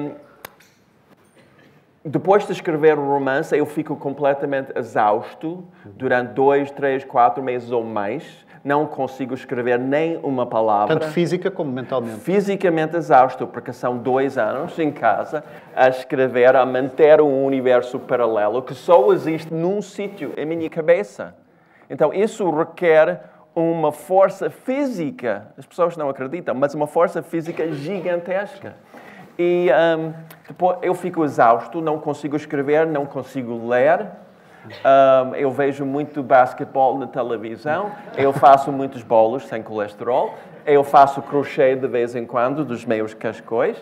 Depois de escrever um romance, eu fico completamente exausto durante 2, 3, 4 meses ou mais. Não consigo escrever nem uma palavra. Tanto física como mentalmente. Fisicamente exausto, porque são 2 anos em casa a escrever, a manter um universo paralelo que só existe num sítio, em minha cabeça. Então, isso requer uma força física, as pessoas não acreditam, mas uma força física gigantesca. E depois eu fico exausto, não consigo escrever, não consigo ler. Eu vejo muito basquetebol na televisão, eu faço muitos bolos sem colesterol, eu faço crochê de vez em quando dos meus cascóis.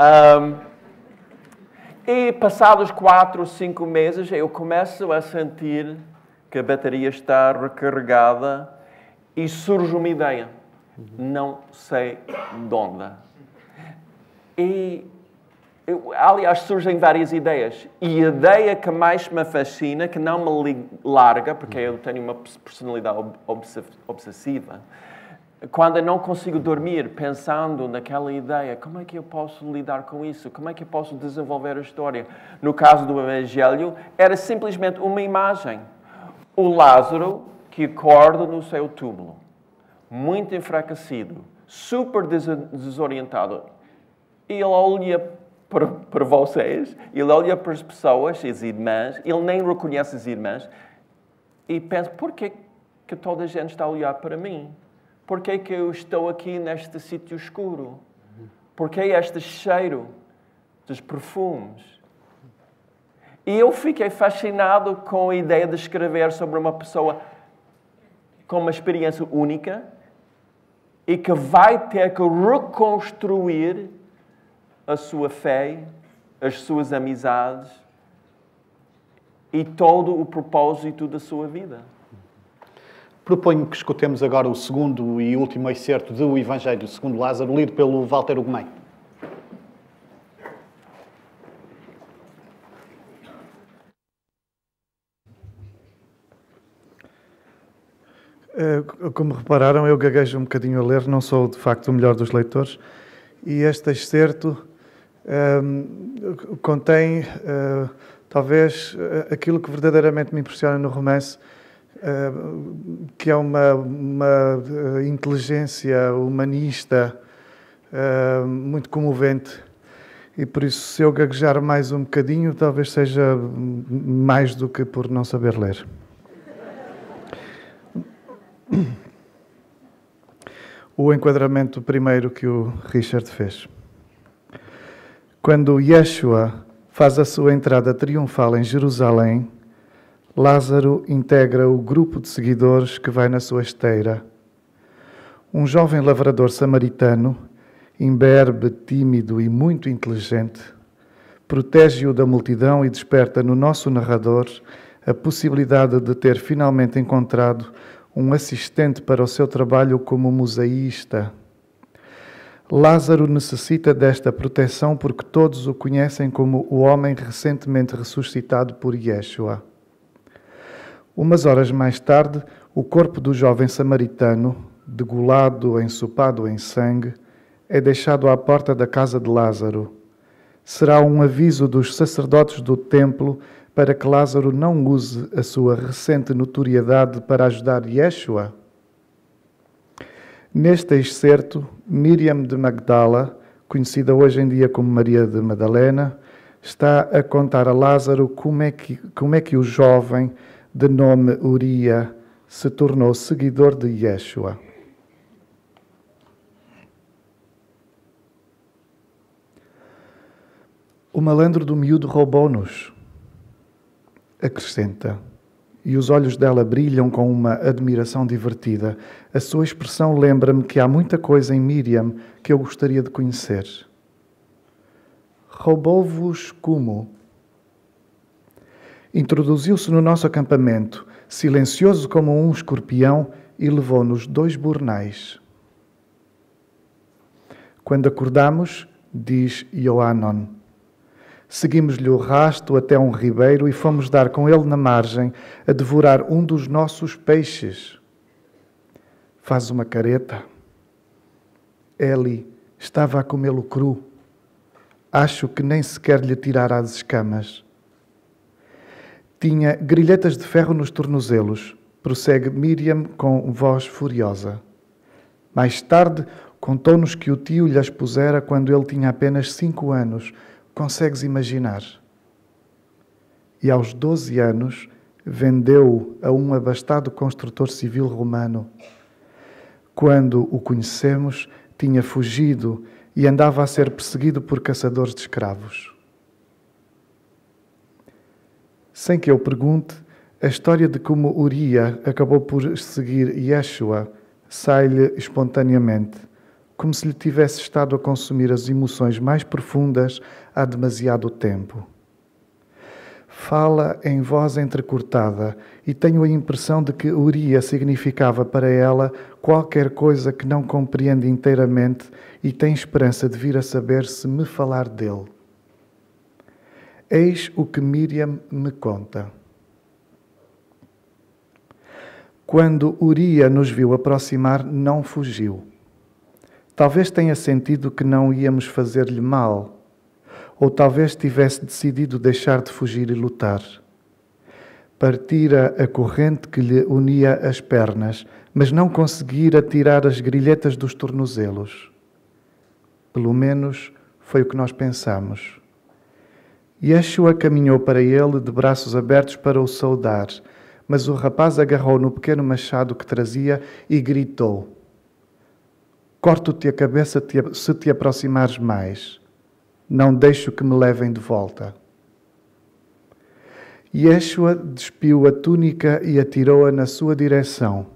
E passados 4 ou 5 meses eu começo a sentir que a bateria está recarregada e surge uma ideia. Não sei de onde. Aliás, surgem várias ideias. E a ideia que mais me fascina, que não me larga, porque eu tenho uma personalidade obsessiva, quando eu não consigo dormir pensando naquela ideia, como é que eu posso lidar com isso? Como é que eu posso desenvolver a história? No caso do Evangelho, era simplesmente uma imagem. O Lázaro que acorda no seu túmulo, muito enfraquecido, super desorientado. E ele olha para vocês, ele olha para as pessoas, as irmãs, ele nem reconhece as irmãs, e pensa, por que toda a gente está a olhar para mim? Por que eu estou aqui neste sítio escuro? Porque é este cheiro dos perfumes. E eu fiquei fascinado com a ideia de escrever sobre uma pessoa com uma experiência única e que vai ter que reconstruir a sua fé, as suas amizades e todo o propósito da sua vida. Proponho que escutemos agora o segundo e último excerto do Evangelho segundo Lázaro, lido pelo Walter Ugumem. Como repararam, eu gaguejo um bocadinho a ler, não sou de facto o melhor dos leitores, e este excerto contém talvez aquilo que verdadeiramente me impressiona no romance, que é uma inteligência humanista muito comovente. E por isso, se eu gaguejar mais um bocadinho, talvez seja mais do que por não saber ler. O enquadramento primeiro que o Richard fez. Quando Yeshua faz a sua entrada triunfal em Jerusalém, Lázaro integra o grupo de seguidores que vai na sua esteira. Um jovem lavrador samaritano, imberbe, tímido e muito inteligente, protege-o da multidão e desperta no nosso narrador a possibilidade de ter finalmente encontrado um assistente para o seu trabalho como mosaísta. Lázaro necessita desta proteção porque todos o conhecem como o homem recentemente ressuscitado por Yeshua. Umas horas mais tarde, o corpo do jovem samaritano, degolado, ensopado em sangue, é deixado à porta da casa de Lázaro. Será um aviso dos sacerdotes do templo para que Lázaro não use a sua recente notoriedade para ajudar Yeshua? Neste excerto, Miriam de Magdala, conhecida hoje em dia como Maria de Madalena, está a contar a Lázaro como é que o jovem de nome Uria se tornou seguidor de Yeshua. O malandro do miúdo roubou-nos, acrescenta, e os olhos dela brilham com uma admiração divertida. A sua expressão lembra-me que há muita coisa em Miriam que eu gostaria de conhecer. Roubou-vos como? Introduziu-se no nosso acampamento, silencioso como um escorpião, e levou-nos 2 bornais. Quando acordamos, diz Ioannon, seguimos-lhe o rasto até um ribeiro e fomos dar com ele na margem a devorar um dos nossos peixes. Faz uma careta. Eli estava a comê-lo cru. Acho que nem sequer lhe tirara as escamas. Tinha grilhetas de ferro nos tornozelos, prossegue Miriam com voz furiosa. Mais tarde, contou-nos que o tio lhe as pusera quando ele tinha apenas 5 anos. Consegues imaginar? E aos 12 anos, vendeu-o a um abastado construtor civil romano. Quando o conhecemos, tinha fugido e andava a ser perseguido por caçadores de escravos. Sem que eu pergunte, a história de como Uria acabou por seguir Yeshua sai-lhe espontaneamente, como se lhe tivesse estado a consumir as emoções mais profundas há demasiado tempo. Fala em voz entrecortada e tenho a impressão de que Uria significava para ela qualquer coisa que não compreende inteiramente e tem esperança de vir a saber se me falar dele. Eis o que Miriam me conta. Quando Uria nos viu aproximar, não fugiu. Talvez tenha sentido que não íamos fazer-lhe mal, ou talvez tivesse decidido deixar de fugir e lutar. Partira a corrente que lhe unia as pernas, mas não conseguira tirar as grilhetas dos tornozelos. Pelo menos foi o que nós pensamos. Yeshua caminhou para ele de braços abertos para o saudar, mas o rapaz agarrou no pequeno machado que trazia e gritou: corto-te a cabeça se te aproximares mais. Não deixo que me levem de volta. Yeshua despiu a túnica e atirou-a na sua direção.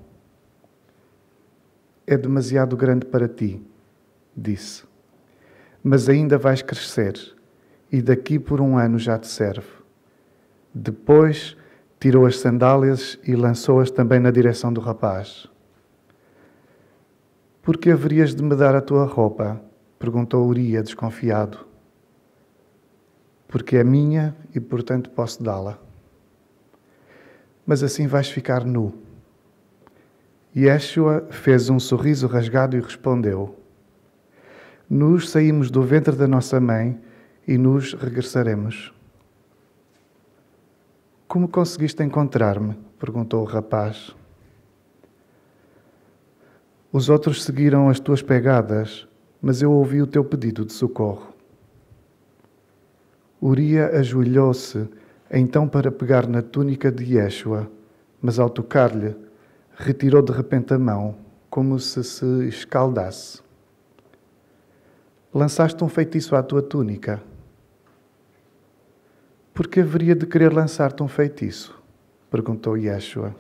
É demasiado grande para ti, disse. Mas ainda vais crescer, e daqui por 1 ano já te serve. Depois tirou as sandálias e lançou-as também na direção do rapaz. Por que haverias de me dar a tua roupa? Perguntou Uria, desconfiado. Porque é minha e, portanto, posso dá-la. Mas assim vais ficar nu. Yeshua fez um sorriso rasgado e respondeu: Nus saímos do ventre da nossa mãe e nus regressaremos. Como conseguiste encontrar-me? Perguntou o rapaz. Os outros seguiram as tuas pegadas, mas eu ouvi o teu pedido de socorro. Uria ajoelhou-se então para pegar na túnica de Yeshua, mas ao tocar-lhe, retirou de repente a mão, como se escaldasse. Lançaste um feitiço à tua túnica. Por que haveria de querer lançar-te um feitiço? Perguntou Yeshua.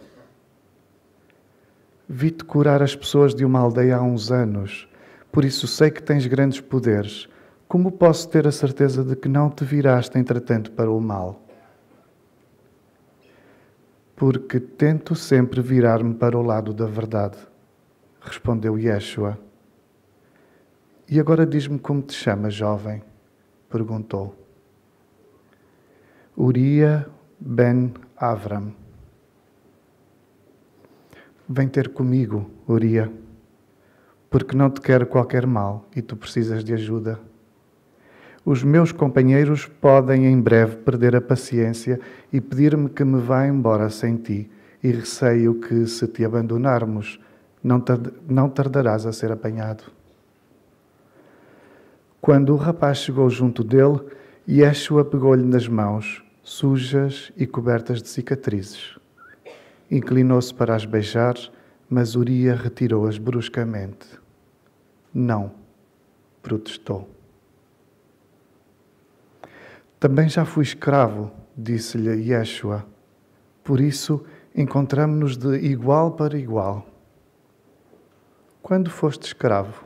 Vi-te curar as pessoas de uma aldeia há uns anos, por isso sei que tens grandes poderes. Como posso ter a certeza de que não te viraste, entretanto, para o mal? Porque tento sempre virar-me para o lado da verdade, respondeu Yeshua. E agora diz-me como te chamas, jovem? Perguntou. Uria ben Avram. Vem ter comigo, Uria, porque não te quero qualquer mal e tu precisas de ajuda. Os meus companheiros podem em breve perder a paciência e pedir-me que me vá embora sem ti, e receio que, se te abandonarmos, não tardarás a ser apanhado. Quando o rapaz chegou junto dele, Yeshua pegou-lhe nas mãos, sujas e cobertas de cicatrizes. Inclinou-se para as beijar, mas Uria retirou-as bruscamente. Não, protestou. Também já fui escravo, disse-lhe Yeshua. Por isso, encontramo-nos de igual para igual. Quando foste escravo?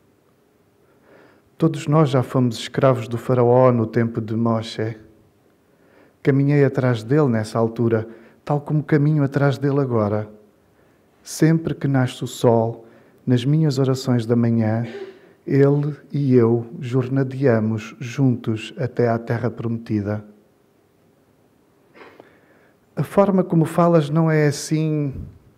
Todos nós já fomos escravos do faraó no tempo de Moshe. Caminhei atrás dele nessa altura, tal como caminho atrás dele agora. Sempre que nasce o sol, nas minhas orações da manhã, ele e eu jornadeamos juntos até à terra prometida. A forma como falas não é assim...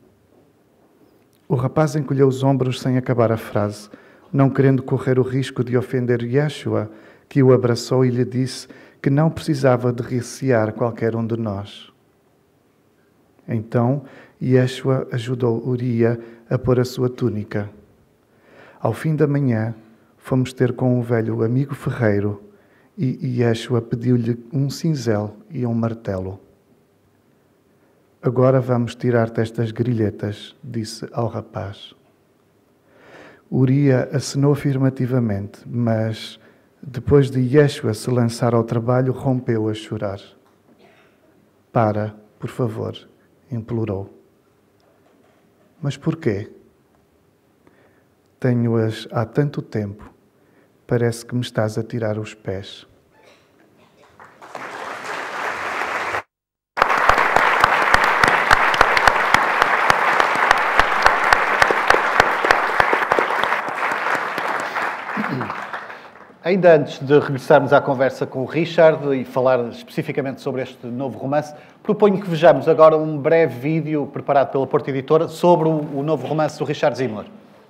O rapaz encolheu os ombros sem acabar a frase, não querendo correr o risco de ofender Yeshua, que o abraçou e lhe disse que não precisava de recear qualquer um de nós. Então, Yeshua ajudou Uria a pôr a sua túnica. Ao fim da manhã, fomos ter com um velho amigo ferreiro e Yeshua pediu-lhe um cinzel e um martelo. Agora vamos tirar-te estas grilhetas, disse ao rapaz. Uria acenou afirmativamente, mas, depois de Yeshua se lançar ao trabalho, rompeu a chorar. Para, por favor, implorou. Mas porquê? Tenho-as há tanto tempo. Parece que me estás a tirar os pés. Ainda antes de regressarmos à conversa com o Richard e falar especificamente sobre este novo romance, proponho que vejamos agora um breve vídeo preparado pela Porto Editora sobre o novo romance do Richard Zimler.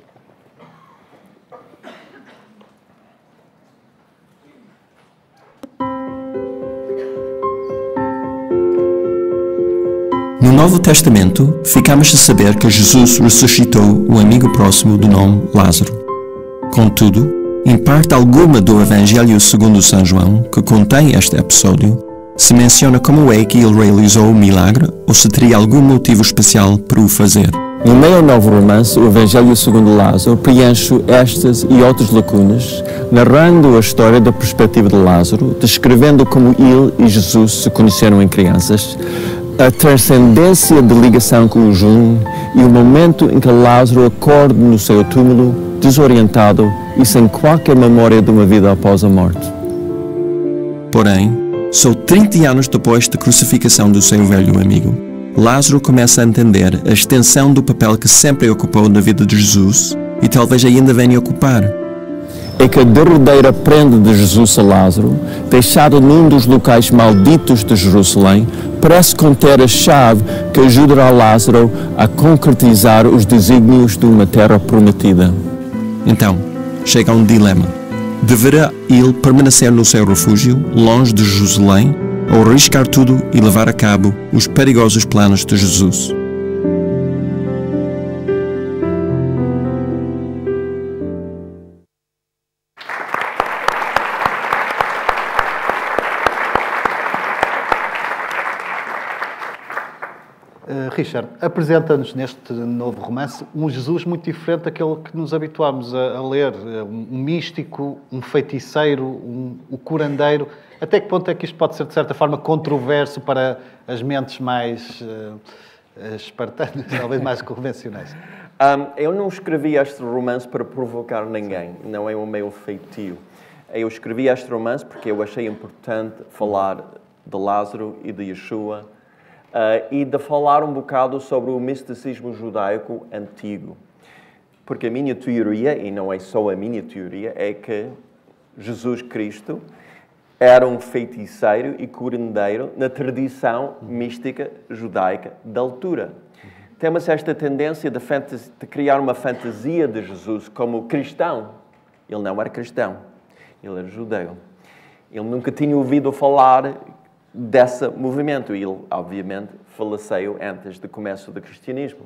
No Novo Testamento, ficamos a saber que Jesus ressuscitou o amigo próximo do nome Lázaro. Contudo, em parte alguma do Evangelho segundo São João, que contém este episódio, se menciona como é que ele realizou o milagre ou se teria algum motivo especial para o fazer. Em meio ao novo romance, o Evangelho segundo Lázaro preenche estas e outras lacunas, narrando a história da perspectiva de Lázaro, descrevendo como ele e Jesus se conheceram em crianças, a transcendência de ligação que os une e o momento em que Lázaro acorda no seu túmulo, desorientado e sem qualquer memória de uma vida após a morte. Porém, só 30 anos depois da crucificação do seu velho amigo, Lázaro começa a entender a extensão do papel que sempre ocupou na vida de Jesus e talvez ainda venha a ocupar. É que a derradeira prenda de Jesus a Lázaro, deixada num dos locais malditos de Jerusalém, parece conter a chave que ajudará Lázaro a concretizar os desígnios de uma terra prometida. Então, chega um dilema. Deverá ele permanecer no seu refúgio, longe de Jerusalém, ou arriscar tudo e levar a cabo os perigosos planos de Jesus? Richard, apresenta-nos neste novo romance um Jesus muito diferente daquele que nos habituámos a ler. Um místico, um feiticeiro, um curandeiro. Até que ponto é que isto pode ser, de certa forma, controverso para as mentes mais espartanas, talvez mais convencionais? Eu não escrevi este romance para provocar ninguém. Não é o meu feitio. Eu escrevi este romance porque eu achei importante falar de Lázaro e de Yeshua, e de falar um bocado sobre o misticismo judaico antigo. Porque a minha teoria, e não é só a minha teoria, é que Jesus Cristo era um feiticeiro e curandeiro na tradição mística judaica da altura. Temos esta tendência de criar uma fantasia de Jesus como cristão. Ele não era cristão, ele era judeu. Ele nunca tinha ouvido falar desse movimento. Ele, obviamente, faleceu antes do começo do cristianismo.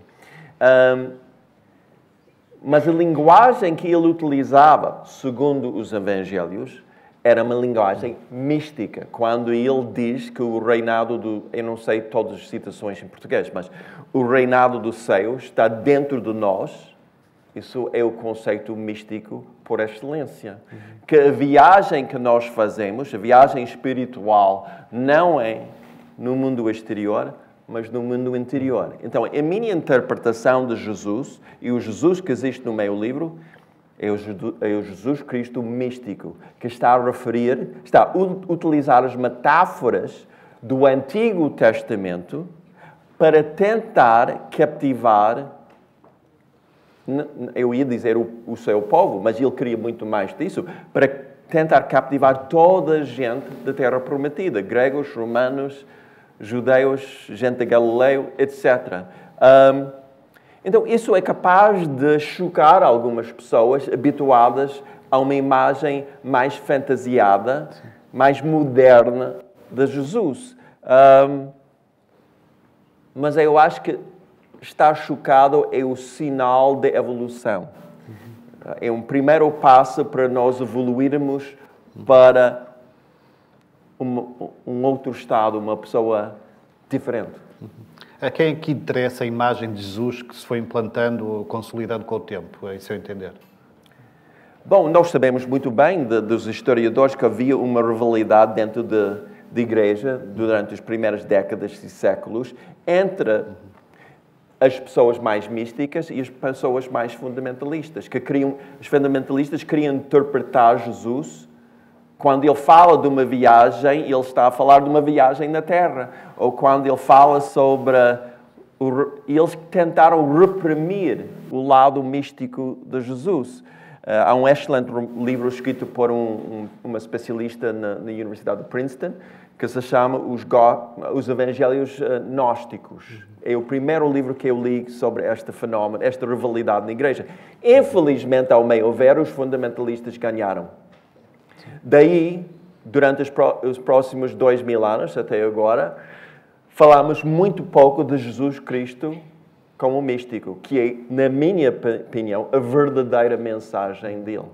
Mas a linguagem que ele utilizava, segundo os evangelhos, era uma linguagem mística. Quando ele diz que o reinado do... Eu não sei todas as citações em português, mas o reinado do céu está dentro de nós. Isso é o conceito místico por excelência. Que a viagem que nós fazemos, a viagem espiritual, não é no mundo exterior, mas no mundo interior. Então, a minha interpretação de Jesus, e o Jesus que existe no meu livro, é o Jesus Cristo místico, que está a utilizar as metáforas do Antigo Testamento para tentar captivar, eu ia dizer o seu povo, mas ele queria muito mais disso, para tentar captivar toda a gente da Terra Prometida, gregos, romanos, judeus, gente de Galileu, etc. Então, isso é capaz de chocar algumas pessoas habituadas a uma imagem mais fantasiada, mais moderna de Jesus. Mas eu acho que estar chocado é o sinal de evolução. É um primeiro passo para nós evoluirmos para um outro estado, uma pessoa diferente. A quem é que interessa a imagem de Jesus que se foi implantando, consolidando com o tempo, em seu entender? Bom, nós sabemos muito bem dos historiadores que havia uma rivalidade dentro da igreja durante as primeiras décadas e séculos entre as pessoas mais místicas e as pessoas mais fundamentalistas, os fundamentalistas queriam interpretar Jesus. Quando ele fala de uma viagem, ele está a falar de uma viagem na Terra. Ou quando ele fala sobre... Eles tentaram reprimir o lado místico de Jesus. Há um excelente livro escrito por uma especialista na Universidade de Princeton, que se chama Os Evangelhos Gnósticos. É o primeiro livro que eu li sobre este fenómeno, esta rivalidade na Igreja. Infelizmente, ao meu ver, os fundamentalistas ganharam. Daí, durante os próximos 2000 anos, até agora, falamos muito pouco de Jesus Cristo como místico, que é, na minha opinião, a verdadeira mensagem dele.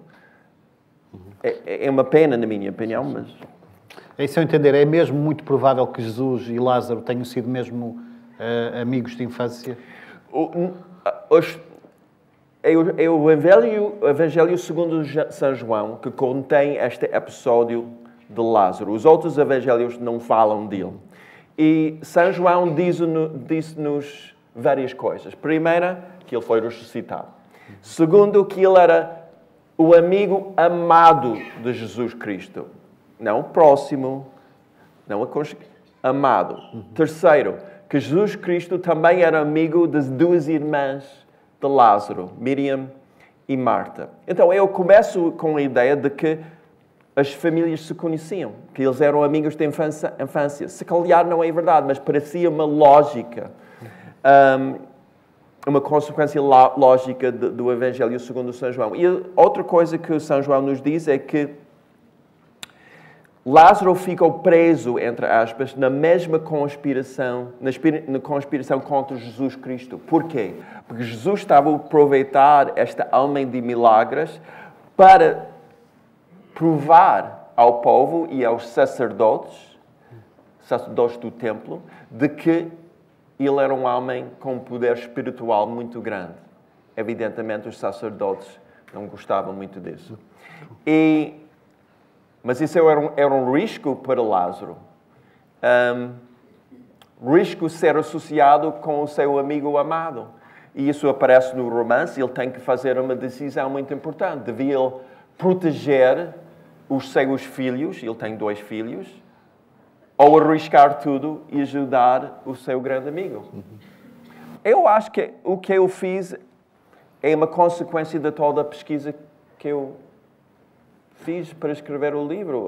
É uma pena, na minha opinião, mas... Em seu entender, é mesmo muito provável que Jesus e Lázaro tenham sido mesmo amigos de infância? É o Evangelho segundo São João que contém este episódio de Lázaro. Os outros evangelhos não falam dele. E São João diz-nos várias coisas. Primeira, que ele foi ressuscitado. Segundo, que ele era o amigo amado de Jesus Cristo. Não próximo, não amado. Terceiro, que Jesus Cristo também era amigo das duas irmãs de Lázaro, Miriam e Marta. Então, eu começo com a ideia de que as famílias se conheciam, que eles eram amigos de infância. Se calhar não é verdade, mas parecia uma lógica, uma consequência lógica do Evangelho segundo São João. E outra coisa que São João nos diz é que Lázaro ficou preso, entre aspas, na mesma conspiração, na conspiração contra Jesus Cristo. Porquê? Porque Jesus estava a aproveitar esta homem de milagres para provar ao povo e aos sacerdotes do templo, de que ele era um homem com um poder espiritual muito grande. Evidentemente, os sacerdotes não gostavam muito disso. Mas isso era um risco para Lázaro. Risco ser associado com o seu amigo amado. E isso aparece no romance. Ele tem que fazer uma decisão muito importante. Devia ele proteger os seus filhos, ele tem 2 filhos, ou arriscar tudo e ajudar o seu grande amigo. Eu acho que o que eu fiz é uma consequência de toda a pesquisa que eu fiz para escrever o livro.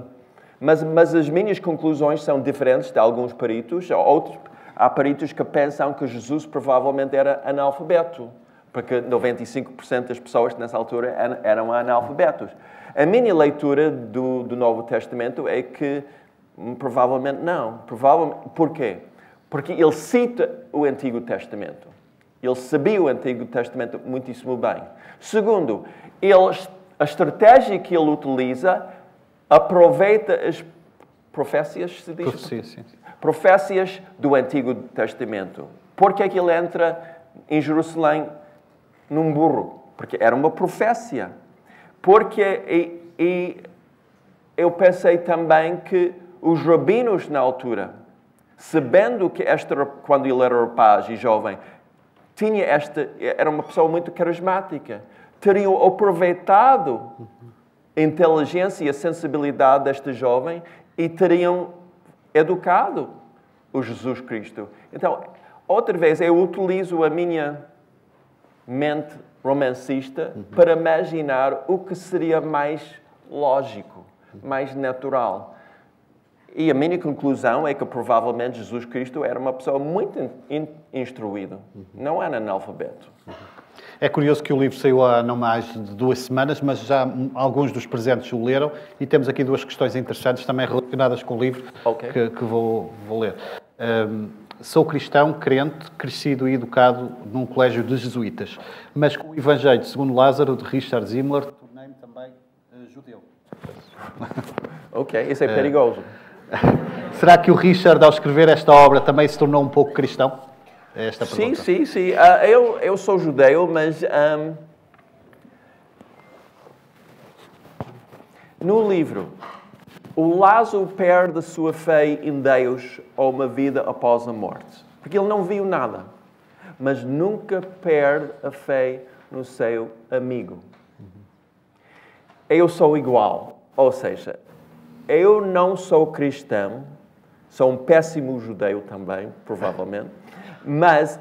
Mas as minhas conclusões são diferentes de alguns peritos. Há peritos que pensam que Jesus provavelmente era analfabeto, porque 95% das pessoas nessa altura eram analfabetos. A minha leitura do Novo Testamento é que provavelmente não. Porquê? Porque ele cita o Antigo Testamento. Ele sabia o Antigo Testamento muitíssimo bem. Segundo, a estratégia que ele utiliza aproveita as profécias, se diz? Sim. Profécias do Antigo Testamento. Por que é que ele entra em Jerusalém num burro? Porque era uma profecia. Porque eu pensei também que os rabinos na altura, sabendo que quando ele era rapaz e jovem, era uma pessoa muito carismática, teriam aproveitado a inteligência e a sensibilidade desta jovem e teriam educado o Jesus Cristo. Então, outra vez, eu utilizo a minha mente romancista para imaginar o que seria mais lógico, mais natural. E a minha conclusão é que provavelmente Jesus Cristo era uma pessoa muito instruída, não era analfabeto. É curioso que o livro saiu há não mais de 2 semanas, mas já alguns dos presentes o leram e temos aqui 2 questões interessantes também relacionadas com o livro que vou ler. Sou cristão, crente, crescido e educado num colégio de jesuítas, mas com o Evangelho segundo Lázaro, de Richard Zimmler, tornei-me também judeu. Ok, isso é perigoso. Será que o Richard, ao escrever esta obra, também se tornou um pouco cristão? É esta a pergunta. Sim. Eu sou judeu, mas no livro, o Lázaro perde a sua fé em Deus ou uma vida após a morte. Porque ele não viu nada. Mas nunca perde a fé no seu amigo. Eu sou igual. Ou seja, eu não sou cristão. Sou um péssimo judeu também, provavelmente. Mas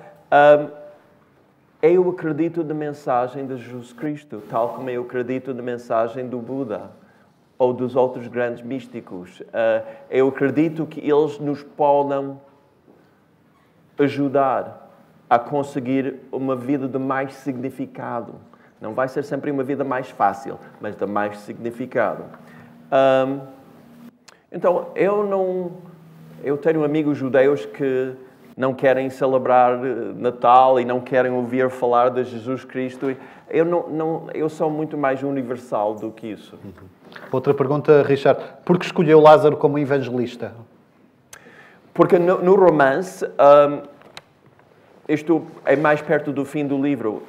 eu acredito na mensagem de Jesus Cristo, tal como eu acredito na mensagem do Buda ou dos outros grandes místicos. Eu acredito que eles nos podem ajudar a conseguir uma vida de mais significado. Não vai ser sempre uma vida mais fácil, mas de mais significado. Então, eu tenho amigos judeus que não querem celebrar Natal e não querem ouvir falar de Jesus Cristo. Eu sou muito mais universal do que isso. Outra pergunta, Richard. Por que escolheu Lázaro como evangelista? Porque no romance, isto é mais perto do fim do livro.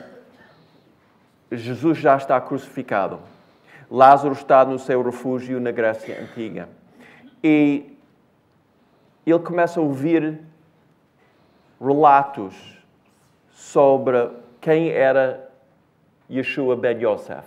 Jesus já está crucificado. Lázaro está no seu refúgio na Grécia Antiga. E ele começa a ouvir relatos sobre quem era Yeshua ben Yosef.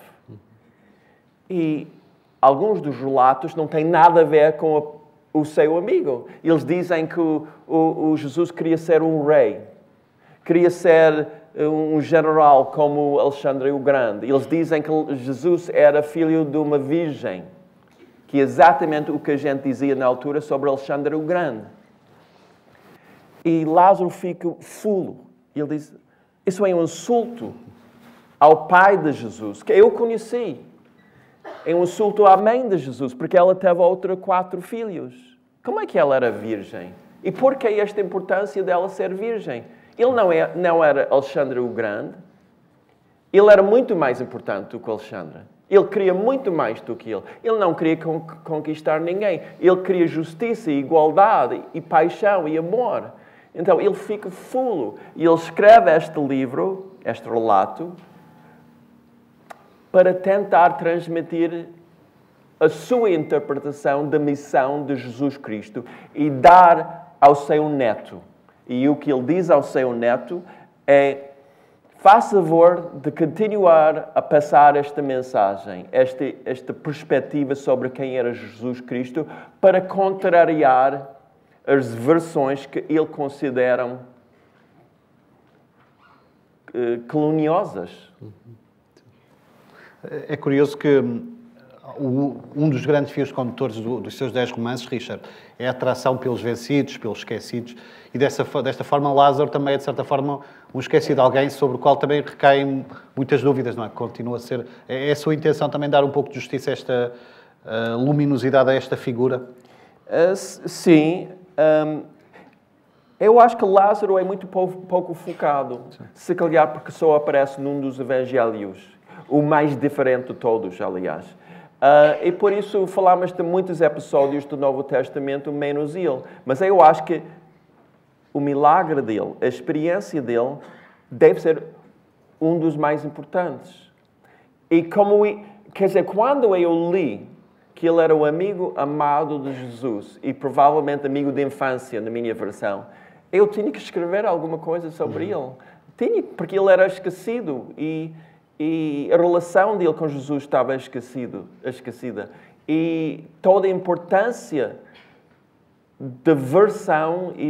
E alguns dos relatos não têm nada a ver com o seu amigo. Eles dizem que o Jesus queria ser um rei. Queria ser um general como Alexandre o Grande. Eles dizem que Jesus era filho de uma virgem, que é exatamente o que a gente dizia na altura sobre Alexandre o Grande. E Lázaro fica fulo. Ele diz, isso é um insulto ao pai de Jesus, que eu conheci. É um insulto à mãe de Jesus, porque ela teve outros 4 filhos. Como é que ela era virgem? E por que esta importância dela ser virgem? Ele não era Alexandre o Grande. Ele era muito mais importante do que Alexandre. Ele queria muito mais do que ele. Ele não queria conquistar ninguém. Ele queria justiça, igualdade, e paixão e amor. Então, ele fica fulo. E ele escreve este livro, este relato, para tentar transmitir a sua interpretação da missão de Jesus Cristo e dar ao seu neto. E o que ele diz ao seu neto é: faça favor de continuar a passar esta mensagem, esta perspectiva sobre quem era Jesus Cristo, para contrariar as versões que ele considera caluniosas. É curioso que um dos grandes fios condutores dos seus 10 romances, Richard, é a atração pelos vencidos, pelos esquecidos. E desta forma, Lázaro também é, de certa forma, um esquecido, alguém sobre o qual também recaem muitas dúvidas, não é? Continua a ser... É a sua intenção também dar um pouco de justiça a esta luminosidade, a esta figura? Sim. Eu acho que Lázaro é muito pouco focado. Sim. Se calhar porque só aparece num dos evangelhos. O mais diferente de todos, aliás. E por isso falamos de muitos episódios do Novo Testamento, menos ele. Mas eu acho que o milagre dele, a experiência dele, deve ser um dos mais importantes. E quer dizer, quando eu li que ele era o amigo amado de Jesus, e provavelmente amigo de infância, na minha versão, eu tinha que escrever alguma coisa sobre ele. Tinha, porque ele era esquecido e a relação dele com Jesus estava esquecida. E toda a importância da versão e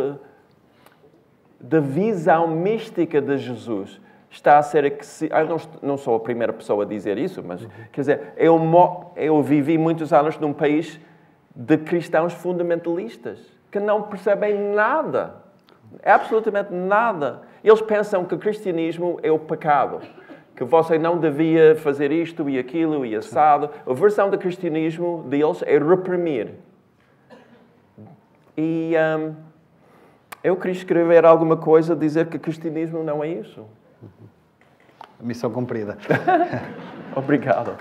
da visão mística de Jesus está a ser aquecida. Eu não sou a primeira pessoa a dizer isso, mas, quer dizer, eu vivi muitos anos num país de cristãos fundamentalistas que não percebem nada, absolutamente nada. Eles pensam que o cristianismo é o pecado, que você não devia fazer isto e aquilo e assado. A versão do cristianismo deles é reprimir. E eu queria escrever alguma coisa, dizer que o cristianismo não é isso. Missão cumprida. Obrigado.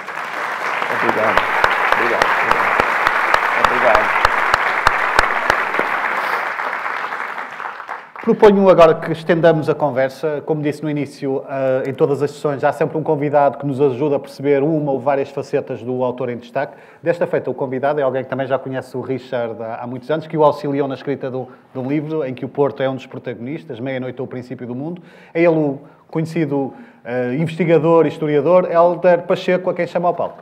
Proponho agora que estendamos a conversa. Como disse no início, em todas as sessões há sempre um convidado que nos ajuda a perceber uma ou várias facetas do autor em destaque. Desta feita, o convidado é alguém que também já conhece o Richard há muitos anos, que o auxiliou na escrita de um livro em que o Porto é um dos protagonistas, Meia-Noite ou o Princípio do Mundo. É ele o conhecido investigador e historiador Hélder Pacheco, a quem chama ao palco.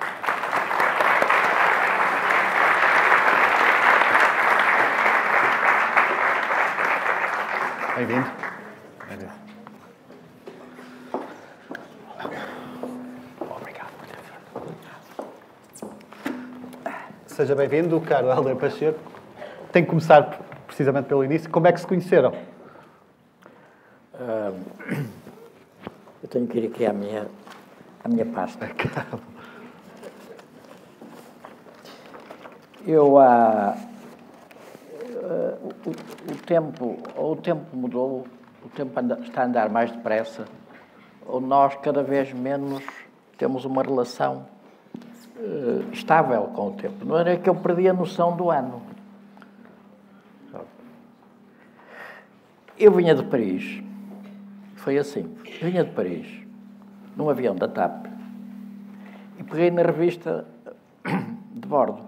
Bem-vindo. Obrigado. Seja bem-vindo, caro Hélder Pacheco. Tem que começar precisamente pelo início. Como é que se conheceram? Eu tenho que ir aqui à minha pasta. O tempo mudou, o tempo está a andar mais depressa, ou nós cada vez menos temos uma relação estável com o tempo. Não era que eu perdi a noção do ano. Eu vinha de Paris, foi assim, vinha de Paris, num avião da TAP, e peguei na revista de bordo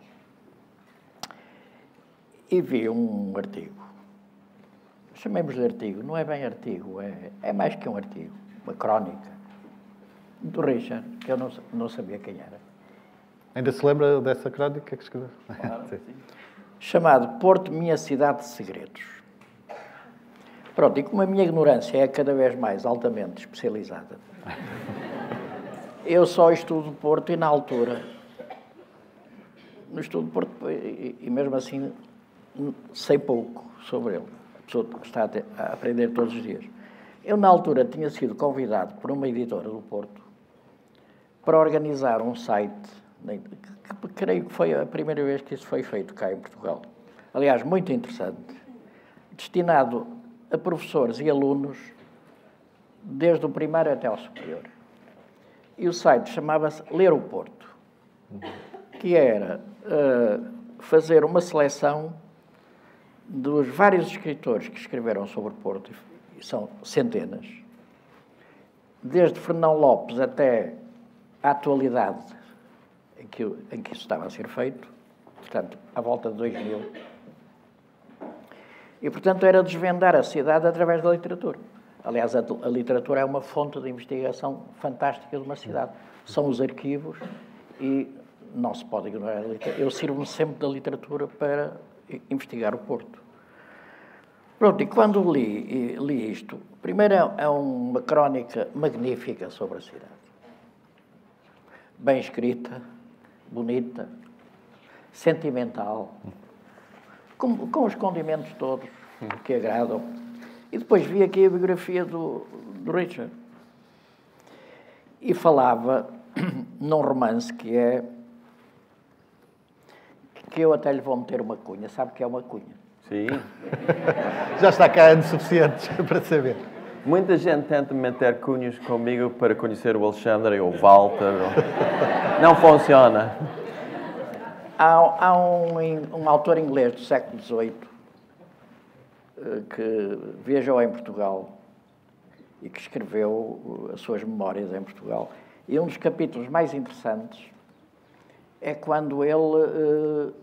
e vi um artigo. Chamemos de artigo, não é bem artigo, é mais que um artigo, uma crónica, do Richard, que eu não sabia quem era. Ainda se lembra dessa crónica que escreveu? Claro, sim. Chamado Porto, Minha Cidade de Segredos. Pronto, e como a minha ignorância é cada vez mais altamente especializada, eu só estudo Porto e na altura, no estudo Porto, e mesmo assim sei pouco sobre ele. A pessoa está a aprender todos os dias. Eu, na altura, tinha sido convidado por uma editora do Porto para organizar um site, que creio que foi a primeira vez que isso foi feito cá em Portugal. Aliás, muito interessante, destinado a professores e alunos desde o primário até ao superior. E o site chamava-se Ler o Porto, que era fazer uma seleção dos vários escritores que escreveram sobre Porto, e são centenas, desde Fernão Lopes até à atualidade em que isso estava a ser feito, portanto, à volta de 2000. E, portanto, era desvendar a cidade através da literatura. Aliás, a literatura é uma fonte de investigação fantástica de uma cidade. São os arquivos e não se pode ignorar a literatura. Eu sirvo-me sempre da literatura para investigar o Porto. Pronto, e quando li isto, primeiro é uma crónica magnífica sobre a cidade. Bem escrita, bonita, sentimental, com os condimentos todos que agradam. E depois vi aqui a biografia do Richard. E falava num romance que eu até lhe vou meter uma cunha. Sabe o que é uma cunha? Sim. Já está cá anos suficientes para saber. Muita gente tenta meter cunhas comigo para conhecer o Alexandre ou o Walter. Não funciona. Há um autor inglês do século XVIII que viajou em Portugal e que escreveu as suas memórias em Portugal. E um dos capítulos mais interessantes é quando ele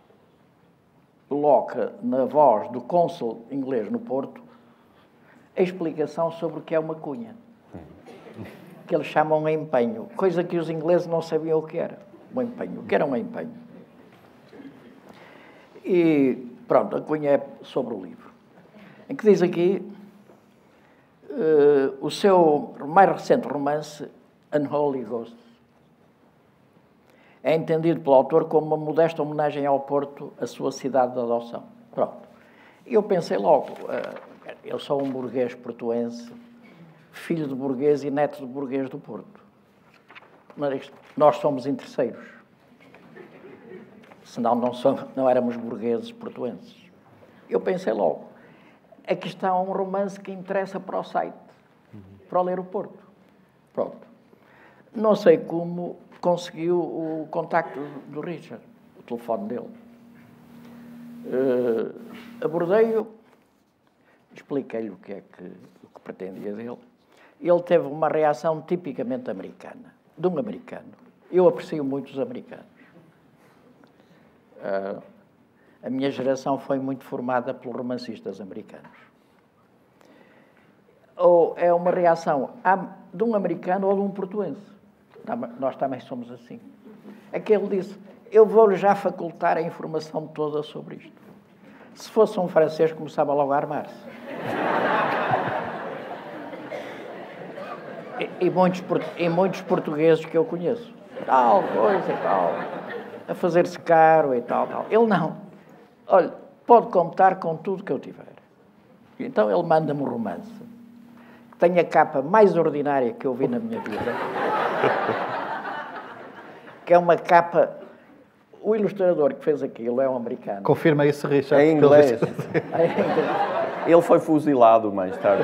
coloca na voz do cônsul inglês no Porto a explicação sobre o que é uma cunha, que eles chamam de empenho, coisa que os ingleses não sabiam o que era. Um empenho. O que era um empenho? E pronto, a cunha é sobre o livro, em que diz aqui o seu mais recente romance, Unholy Ghosts, é entendido pelo autor como uma modesta homenagem ao Porto, a sua cidade de adoção. Pronto. Eu pensei logo, eu sou um burguês portuense, filho de burguês e neto de burguês do Porto. Mas nós somos interesseiros. Senão não éramos burgueses portuenses. Eu pensei logo, aqui está um romance que interessa para o site, para ler o Porto. Pronto. Não sei como conseguiu o contacto do Richard, o telefone dele. Abordei-o, expliquei-lhe o que pretendia dele. Ele teve uma reação tipicamente americana, de um americano. Eu aprecio muito os americanos. A minha geração foi muito formada pelos romancistas americanos. Ou é uma reação de um americano ou de um portuense. Nós também somos assim. É que ele disse, eu vou-lhe já facultar a informação toda sobre isto. Se fosse um francês, começava logo a armar-se. E muitos portugueses que eu conheço. Tal coisa e tal. A fazer-se caro e tal. Ele não. Olha, pode contar com tudo que eu tiver. Então ele manda-me um romance. Tem a capa mais ordinária que eu vi na minha vida. Que é uma capa... O ilustrador que fez aquilo é um americano. Confirma isso, Richard. Em inglês. Ele foi fuzilado mais tarde.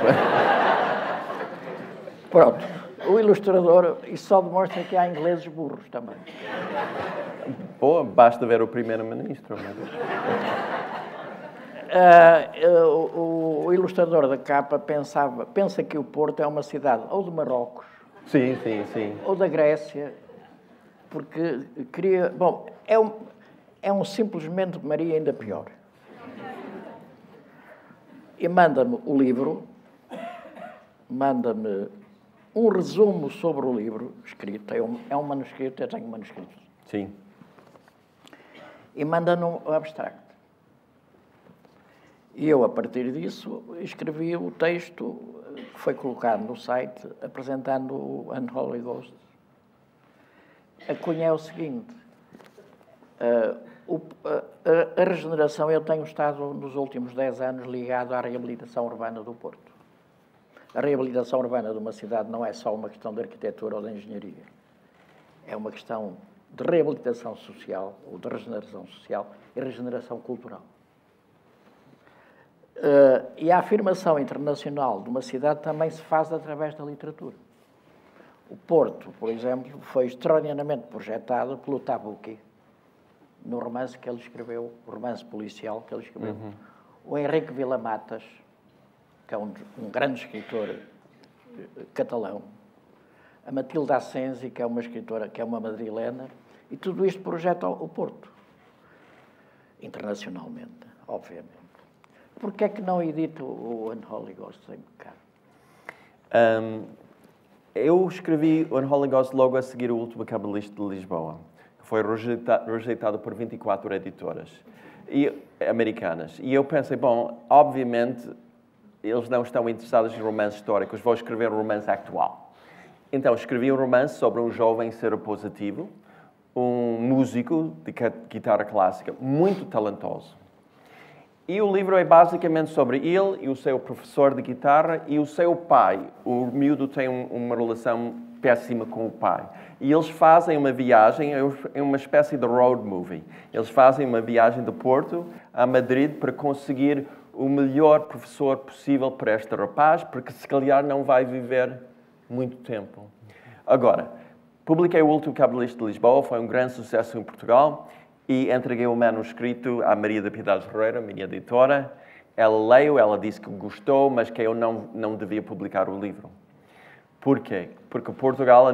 Pronto. O ilustrador... Isso só demonstra que há ingleses burros também. Pô, basta ver o primeiro-ministro. O ilustrador da capa pensa que o Porto é uma cidade ou de Marrocos, Sim, sim, sim. ou da Grécia, porque queria... Bom, é um simplesmente Maria ainda pior. E manda-me o livro, manda-me um resumo sobre o livro escrito. É um manuscrito, eu tenho um manuscrito. Sim. E manda-me um abstracto. E eu, a partir disso, escrevi o texto que foi colocado no site apresentando o Unholy Ghost. A cunha é o seguinte: a regeneração, eu tenho estado nos últimos 10 anos ligado à reabilitação urbana do Porto. A reabilitação urbana de uma cidade não é só uma questão de arquitetura ou de engenharia. É uma questão de reabilitação social, ou de regeneração social e regeneração cultural. E a afirmação internacional de uma cidade também se faz através da literatura. O Porto, por exemplo, foi extraordinariamente projetado pelo Tabucchi, no romance que ele escreveu, o romance policial que ele escreveu. O Henrique Vila-Matas, que é um grande escritor catalão. A Matilde Asensi, que é uma escritora, que é uma madrilena. E tudo isto projeta o Porto. Internacionalmente, obviamente. Porquê é que não edito o Unholy Ghost em Caro? Eu escrevi o Unholy Ghost logo a seguir o Último Cabalista de Lisboa, que foi rejeitado por 24 editoras americanas. E eu pensei, bom, obviamente, eles não estão interessados em romances históricos, vou escrever um romance atual. Então, escrevi um romance sobre um jovem seropositivo, um músico de guitarra clássica, muito talentoso. E o livro é basicamente sobre ele e o seu professor de guitarra e o seu pai. O miúdo tem uma relação péssima com o pai. E eles fazem uma viagem, é uma espécie de road movie. Eles fazem uma viagem de Porto a Madrid para conseguir o melhor professor possível para este rapaz, porque se calhar não vai viver muito tempo. Agora, publiquei o Último Cabalista de Lisboa, foi um grande sucesso em Portugal, e entreguei o manuscrito à Maria da Piedade Ferreira, minha editora. Ela leu, ela disse que gostou, mas que eu não devia publicar o livro. Por quê? Porque Portugal, em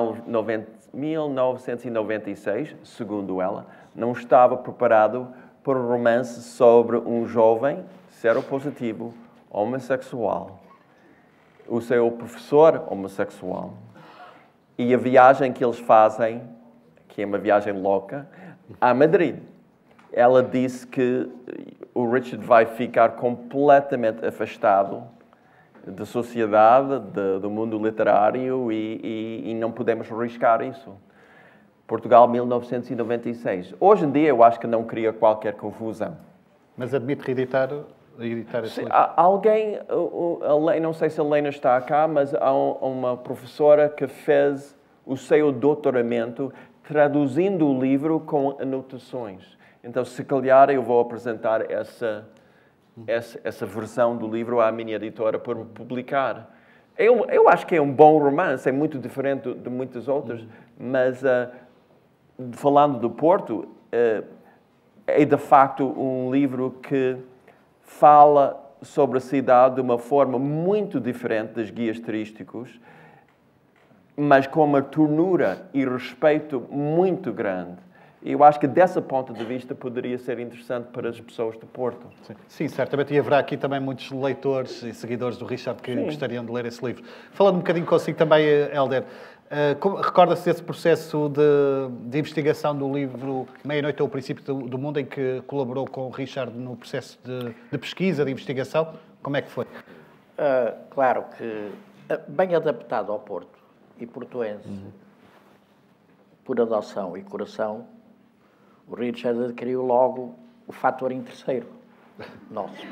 1996, segundo ela, não estava preparado para um romance sobre um jovem seropositivo, homossexual, o seu professor homossexual, e a viagem que eles fazem, que é uma viagem louca, a Madrid. Ela disse que o Richard vai ficar completamente afastado da sociedade, do mundo literário e não podemos arriscar isso. Portugal, 1996. Hoje em dia, eu acho que não cria qualquer confusão. Mas admite reeditar esse livro? Alguém, não sei se a Helena está cá, mas há uma professora que fez o seu doutoramento traduzindo o livro com anotações. Então, se calhar, eu vou apresentar essa versão do livro à minha editora para publicar. Eu acho que é um bom romance, é muito diferente de muitas outras, mas falando do Porto, é de facto um livro que fala sobre a cidade de uma forma muito diferente dos guias turísticos, mas com uma ternura e respeito muito grande. E eu acho que, desse ponto de vista, poderia ser interessante para as pessoas do Porto. Sim, certamente. E haverá aqui também muitos leitores e seguidores do Richard que gostariam de ler esse livro. Falando um bocadinho consigo também, Hélder, recorda-se desse processo de investigação do livro Meia-Noite é o Princípio do Mundo, em que colaborou com o Richard no processo de pesquisa, de investigação? Como é que foi? Claro que, bem adaptado ao Porto e portuense, por adoção e coração, o Richard adquiriu logo o fator interesseiro nosso.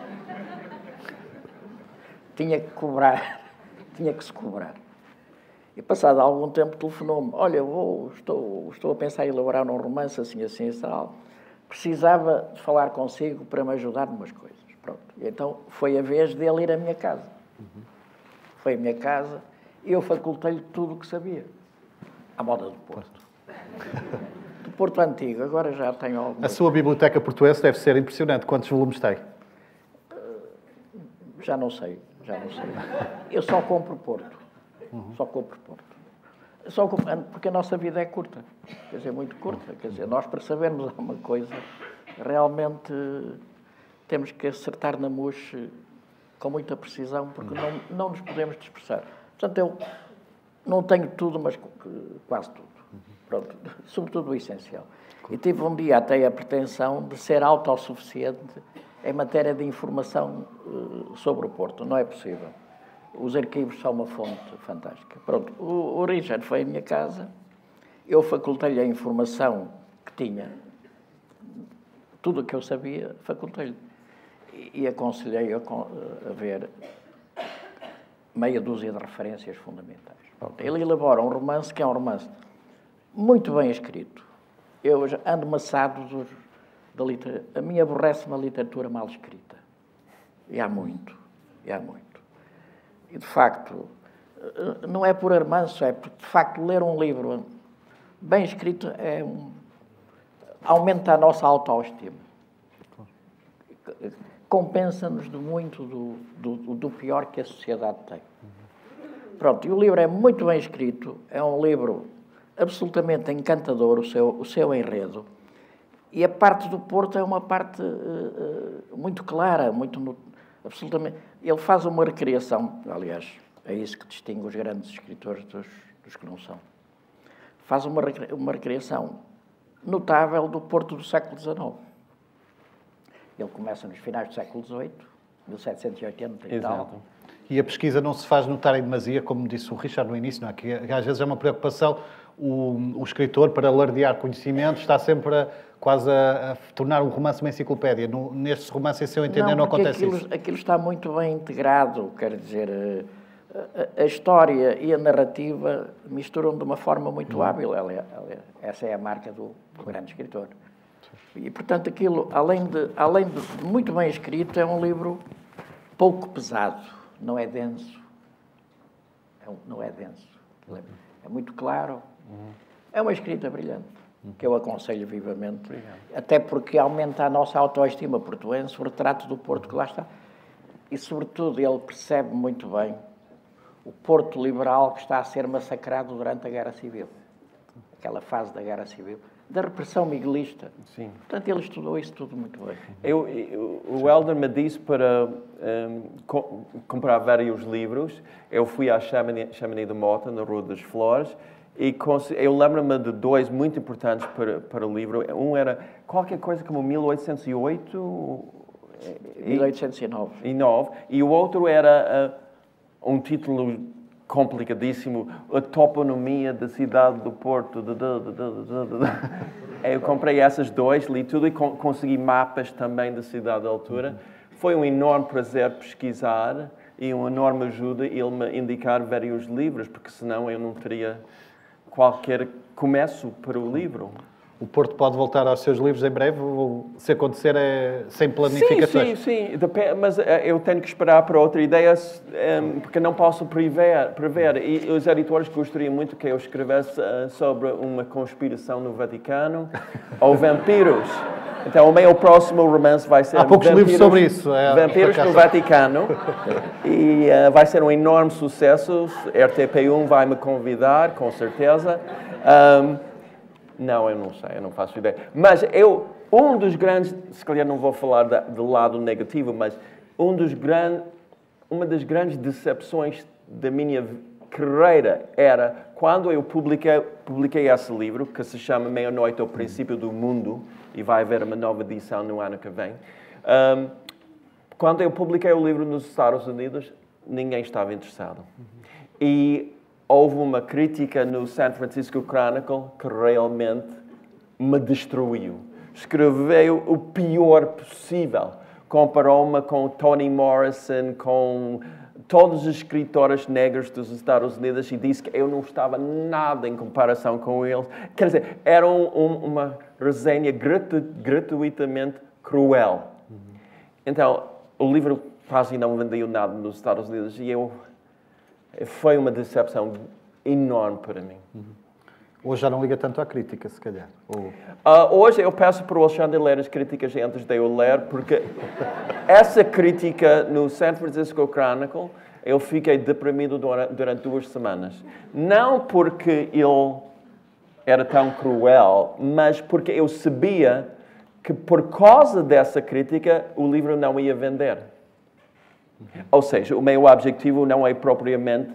Tinha que se cobrar. E passado algum tempo telefonou-me: olha, estou a pensar em elaborar um romance assim, tal. Precisava de falar consigo para me ajudar em umas coisas. Pronto. E então foi a vez dele ir à minha casa. Foi à minha casa e eu facultei-lhe tudo o que sabia. À moda do Porto. Do Porto Antigo, agora já tenho alguma... A sua biblioteca portuense deve ser impressionante. Quantos volumes tem? Já não sei. Eu só compro Porto. Só compro Porto. Porque a nossa vida é curta. Quer dizer, muito curta. Quer dizer, nós para sabermos alguma coisa, realmente temos que acertar na mousse com muita precisão, porque não nos podemos dispersar. Portanto, eu não tenho tudo, mas quase tudo. Pronto, sobretudo o essencial. E tive um dia até a pretensão de ser autossuficiente em matéria de informação sobre o Porto. Não é possível. Os arquivos são uma fonte fantástica. Pronto, o Richard foi à minha casa, eu facultei-lhe a informação que tinha, tudo o que eu sabia, facultei-lhe. E aconselhei-o a ver meia dúzia de referências fundamentais. Pronto, ele elabora um romance que é um romance muito bem escrito. Eu ando maçado da literatura. A mim aborrece-me a literatura mal escrita. E há muito. E, de facto, não é por armanço, é porque, de facto, ler um livro bem escrito aumenta a nossa autoestima. Compensa-nos de muito do pior que a sociedade tem. Pronto, e o livro é muito bem escrito, é um livro absolutamente encantador, o seu enredo, e a parte do Porto é uma parte muito clara, absolutamente. Ele faz uma recriação, aliás, é isso que distingue os grandes escritores dos que não são. Faz uma recriação notável do Porto do século XIX. Ele começa nos finais do século XVIII, 1780 e tal. E a pesquisa não se faz notar em demasia, como disse o Richard no início, não é? Que às vezes é uma preocupação. O escritor, para alardear conhecimentos, está sempre quase a tornar um romance uma enciclopédia. Neste romance, em seu entender, não acontece isso. Aquilo está muito bem integrado, quer dizer, a história e a narrativa misturam de uma forma muito hábil. Essa é a marca do grande escritor. E, portanto, aquilo, além de muito bem escrito, é um livro pouco pesado, não é denso. Não é denso. É muito claro. É uma escrita brilhante, que eu aconselho vivamente. Obrigado. Até porque aumenta a nossa autoestima portuense, o retrato do Porto que lá está. E, sobretudo, ele percebe muito bem o Porto liberal que está a ser massacrado durante a Guerra Civil. Aquela fase da Guerra Civil. Da repressão miguelista. Sim. Portanto, ele estudou isso tudo muito bem. O Helder me disse para comprar vários livros. Eu fui à Chamonix de Mota, na Rua das Flores, e eu lembro-me de dois muito importantes para o livro. Um era qualquer coisa como 1808... 1809. E o outro era um título complicadíssimo, a toponomia da cidade do Porto. Eu comprei essas dois, li tudo e consegui mapas também da cidade da altura. Foi um enorme prazer pesquisar e uma enorme ajuda ele me indicar vários livros, porque senão eu não teria qualquer começo para o livro. O Porto pode voltar aos seus livros em breve, ou se acontecer é sem planificações? Sim. Mas eu tenho que esperar para outra ideia, porque não posso prever. E os editores gostariam muito que eu escrevesse sobre uma conspiração no Vaticano ou vampiros. Então, o meu próximo romance vai ser... Há poucos livros sobre isso. Vampiros no Vaticano. E vai ser um enorme sucesso. RTP1 vai me convidar, com certeza. Não, eu não sei, eu não faço ideia. Mas um dos grandes, se calhar não vou falar do lado negativo, mas uma das grandes decepções da minha carreira era quando eu publiquei esse livro, que se chama Meia-Noite ao Princípio do Mundo, e vai haver uma nova edição no ano que vem. Quando eu publiquei o livro nos Estados Unidos, ninguém estava interessado. E houve uma crítica no San Francisco Chronicle que realmente me destruiu. Escreveu o pior possível. Comparou-me com Toni Morrison, com todos os escritores negros dos Estados Unidos e disse que eu não estava nada em comparação com eles. Quer dizer, era uma resenha gratuitamente cruel. Então, o livro quase não vendeu nada nos Estados Unidos e foi uma decepção enorme para mim. Hoje já não liga tanto à crítica, se calhar. Ou... Hoje eu peço para o Alexandre ler as críticas antes de eu ler, porque essa crítica no San Francisco Chronicle, eu fiquei deprimido durante 2 semanas. Não porque ele era tão cruel, mas porque eu sabia que por causa dessa crítica o livro não ia vender. Ou seja, o meu objetivo não é propriamente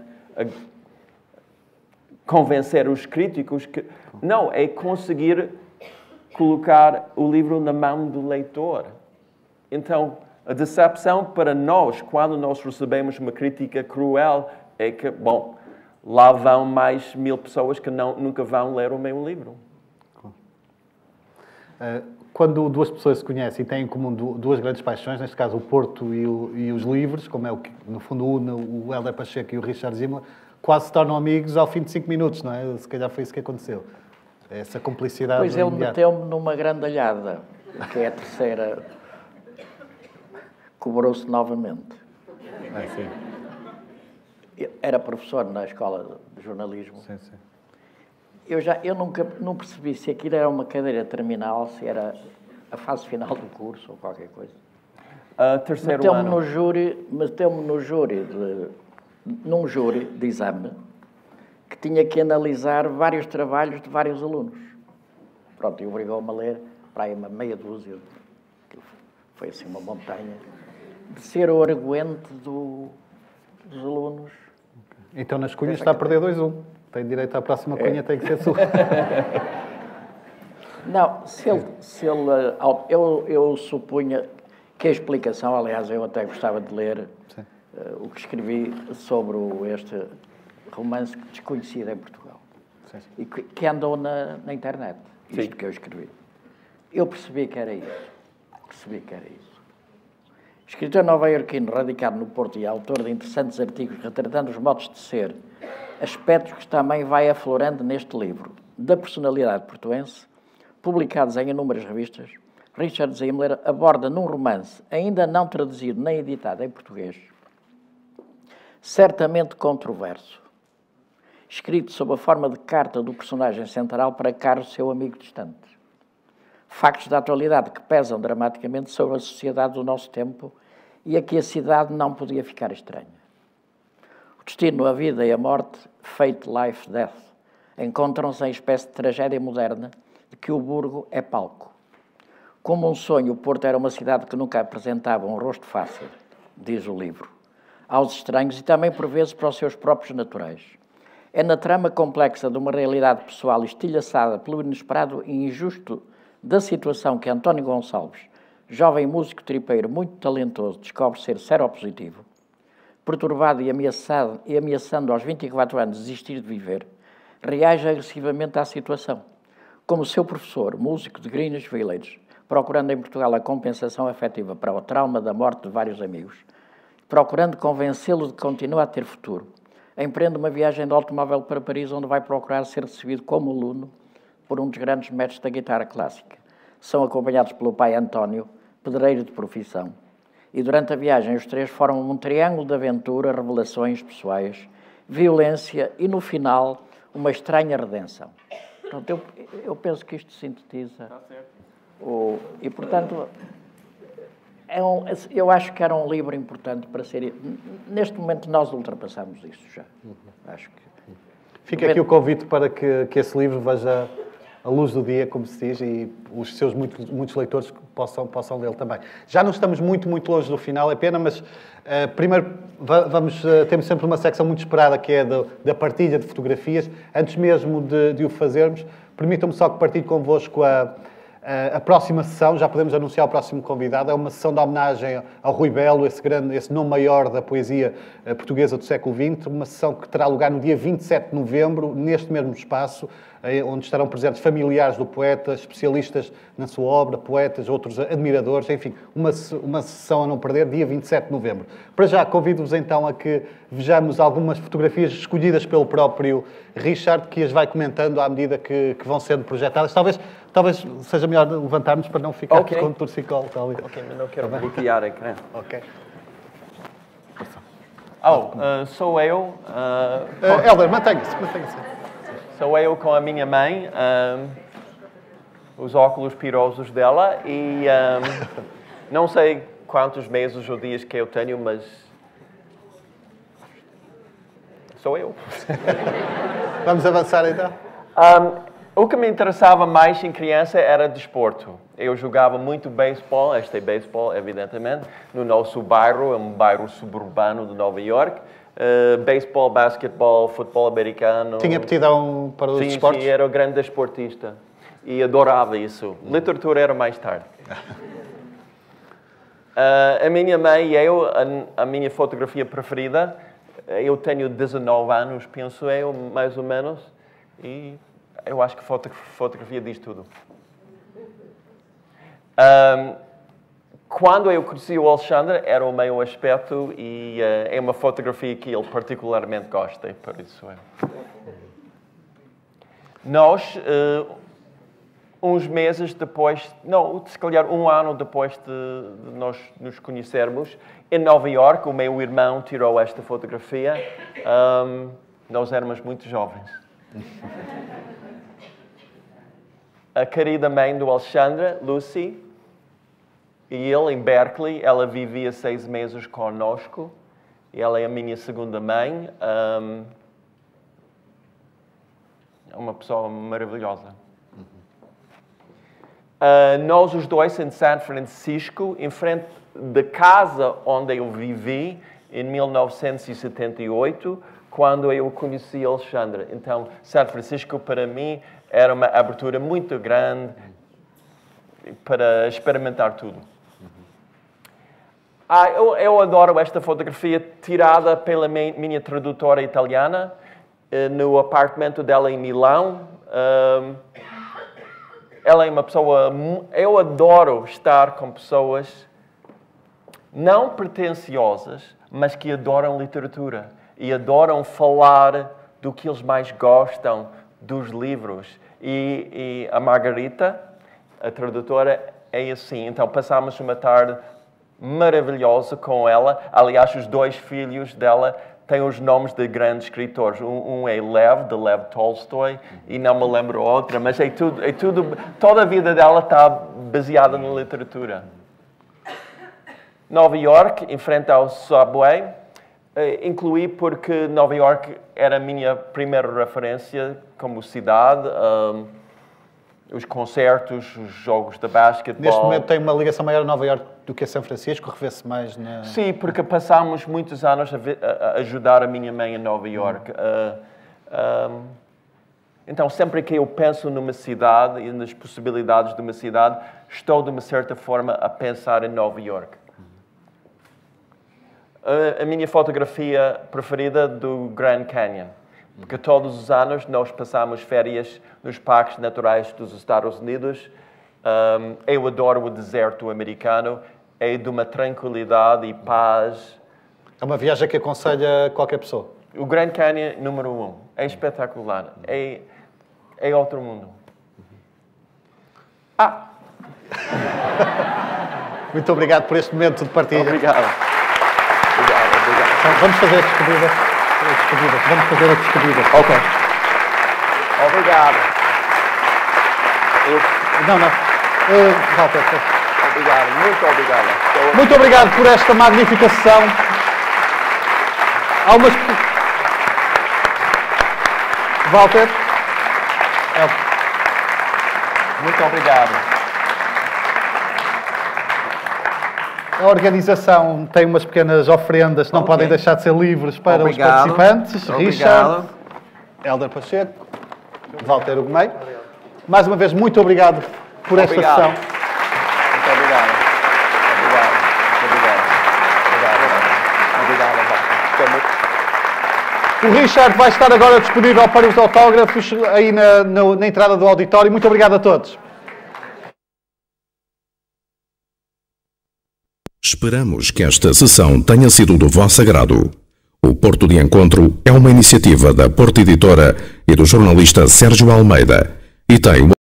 convencer os críticos que... Não, é conseguir colocar o livro na mão do leitor. Então, a decepção para nós, quando nós recebemos uma crítica cruel, é que, bom, lá vão mais 1000 pessoas que nunca vão ler o meu livro. Quando 2 pessoas se conhecem e têm em comum 2 grandes paixões, neste caso o Porto e os livros, como é o que, no fundo, une o Hélder Pacheco e o Richard Zimler, quase se tornam amigos ao fim de 5 minutos, não é? Se calhar foi isso que aconteceu. Essa cumplicidade. Pois ele meteu-me numa grandalhada, que é a terceira. Cobrou-se novamente. Sim. Era professor na escola de jornalismo. Sim, sim. Eu nunca não percebi se aquilo era uma cadeira terminal, se era a fase final do curso ou qualquer coisa. Terceiro ano. Meteu-me num júri de exame que tinha que analisar vários trabalhos de vários alunos. Pronto, e obrigou-me a ler para aí uma meia dúzia, que foi assim uma montanha, de ser o arguente dos alunos. Então nas cunhas está a perder 2-1. Tem direito à próxima cunha, tem que ser sua. Não, eu supunha que a explicação, aliás, eu até gostava de ler o que escrevi sobre este romance desconhecido em Portugal. Sim, sim. E que andou na internet, isto que eu escrevi. Eu percebi que era isso. Escritor nova-iorquino, radicado no Porto e autor de interessantes artigos retratando os modos de ser, aspectos que também vai aflorando neste livro, da personalidade portuense, publicados em inúmeras revistas, Richard Zimler aborda num romance, ainda não traduzido nem editado em português, certamente controverso, escrito sob a forma de carta do personagem central para Carlos, seu amigo distante. Factos da atualidade que pesam dramaticamente sobre a sociedade do nosso tempo e a que a cidade não podia ficar estranha. O destino, a vida e a morte, fate, life, death, encontram-se em espécie de tragédia moderna de que o burgo é palco. Como um sonho, o Porto era uma cidade que nunca apresentava um rosto fácil, diz o livro, aos estranhos e também por vezes para os seus próprios naturais. É na trama complexa de uma realidade pessoal estilhaçada pelo inesperado e injusto da situação que António Gonçalves, jovem músico tripeiro muito talentoso, descobre ser seropositivo, perturbado e ameaçando aos 24 anos desistir de viver, reage agressivamente à situação. Como seu professor, músico de Greenwich Village, procurando em Portugal a compensação afetiva para o trauma da morte de vários amigos, procurando convencê-lo de que continua a ter futuro, empreende uma viagem de automóvel para Paris, onde vai procurar ser recebido como aluno por um dos grandes mestres da guitarra clássica. São acompanhados pelo pai António, pedreiro de profissão. E durante a viagem os 3 formam um triângulo de aventura, revelações pessoais, violência e, no final, uma estranha redenção. Portanto, eu penso que isto sintetiza. Está certo. E, portanto, eu acho que era um livro importante para ser... Neste momento nós ultrapassamos isso já. Acho que... Fica aqui o convite para que esse livro veja a luz do dia, como se diz, e os seus muitos leitores possam lê-lo também. Já não estamos muito longe do final, é pena, mas primeiro temos sempre uma secção muito esperada, que é da partilha de fotografias. Antes mesmo de o fazermos, permitam-me só que partilhe convosco a próxima sessão. Já podemos anunciar o próximo convidado. É uma sessão de homenagem ao Rui Belo, esse nome maior da poesia portuguesa do século XX. Uma sessão que terá lugar no dia 27 de novembro, neste mesmo espaço, onde estarão presentes familiares do poeta, especialistas na sua obra, poetas, outros admiradores, enfim, uma sessão a não perder, dia 27 de novembro. Para já, convido-vos então a que vejamos algumas fotografias escolhidas pelo próprio Richard, que as vai comentando à medida que vão sendo projetadas. Talvez seja melhor levantarmos para não ficar com o torcicolo. Ok, mas não quero bloquear a ecrã. Ok. Sou eu. Hélder, mantenha-se. Sou eu com a minha mãe, os óculos pirosos dela e não sei quantos meses ou dias que eu tenho, mas sou eu. Vamos avançar então? O que me interessava mais em criança era desporto. Eu jogava muito beisebol, beisebol, evidentemente, no nosso bairro, é um bairro suburbano de Nova York. Beisebol, basquetebol, futebol americano. Tinha aptidão para os esportes? Sim, era um grande desportista. E adorava isso. Literatura era mais tarde. A minha mãe e eu, a minha fotografia preferida, eu tenho 19 anos, penso eu, mais ou menos. E eu acho que fotografia diz tudo. Quando eu conheci o Alexandre, era o meu aspecto e é uma fotografia que ele particularmente gosta, por isso é. Nós, uns meses depois, não, se calhar um ano depois de nós nos conhecermos, em Nova York, o meu irmão tirou esta fotografia. Nós éramos muito jovens. A querida mãe do Alexandre, Lucy, e ele em Berkeley, ela vivia 6 meses conosco. E ela é a minha segunda mãe. É uma pessoa maravilhosa. Nós os dois em São Francisco, em frente da casa onde eu vivi, em 1978, quando eu conheci Alexandre. Então, São Francisco, para mim, era uma abertura muito grande para experimentar tudo. Eu adoro esta fotografia tirada pela minha tradutora italiana no apartamento dela em Milão. Ela é uma pessoa... Eu adoro estar com pessoas não pretenciosas, mas que adoram literatura e adoram falar do que eles mais gostam dos livros. E a Margarita, a tradutora, é assim. Então, passámos uma tarde maravilhosa com ela. Aliás, os 2 filhos dela têm os nomes de grandes escritores. Um é Lev, de Lev Tolstoy, e não me lembro outra, mas é tudo, toda a vida dela está baseada na literatura. Nova York, em frente ao Subway, incluí porque Nova York era a minha primeira referência como cidade. Os concertos, os jogos de basquetebol. Neste momento tem uma ligação maior a Nova Iorque do que a São Francisco, revê-se mais na... Sim, porque passámos muitos anos a ajudar a minha mãe em Nova Iorque. Então, sempre que eu penso numa cidade e nas possibilidades de uma cidade, estou, de uma certa forma, a pensar em Nova Iorque. A minha fotografia preferida do Grand Canyon. Porque todos os anos nós passamos férias nos parques naturais dos Estados Unidos. Eu adoro o deserto americano. É de uma tranquilidade e paz. É uma viagem que aconselha qualquer pessoa. O Grand Canyon, número 1. É espetacular. É outro mundo. Muito obrigado por este momento de partilha. Obrigado. Então, vamos fazer a despedida. Vamos fazer a despedida. Ok. Obrigado. Não. Walter. Obrigado, muito obrigado. Muito obrigado por esta magnífica sessão. Há umas... Walter. Muito obrigado. A organização tem umas pequenas oferendas que não podem deixar de ser livres para os participantes. Richard, Hélder Pacheco, Walter Ugumei. Mais uma vez, muito obrigado por esta sessão. Muito obrigado. O Richard vai estar agora disponível para os autógrafos aí na entrada do auditório. Muito obrigado a todos. Esperamos que esta sessão tenha sido do vosso agrado. O Porto de Encontro é uma iniciativa da Porto Editora e do jornalista Sérgio Almeida e tem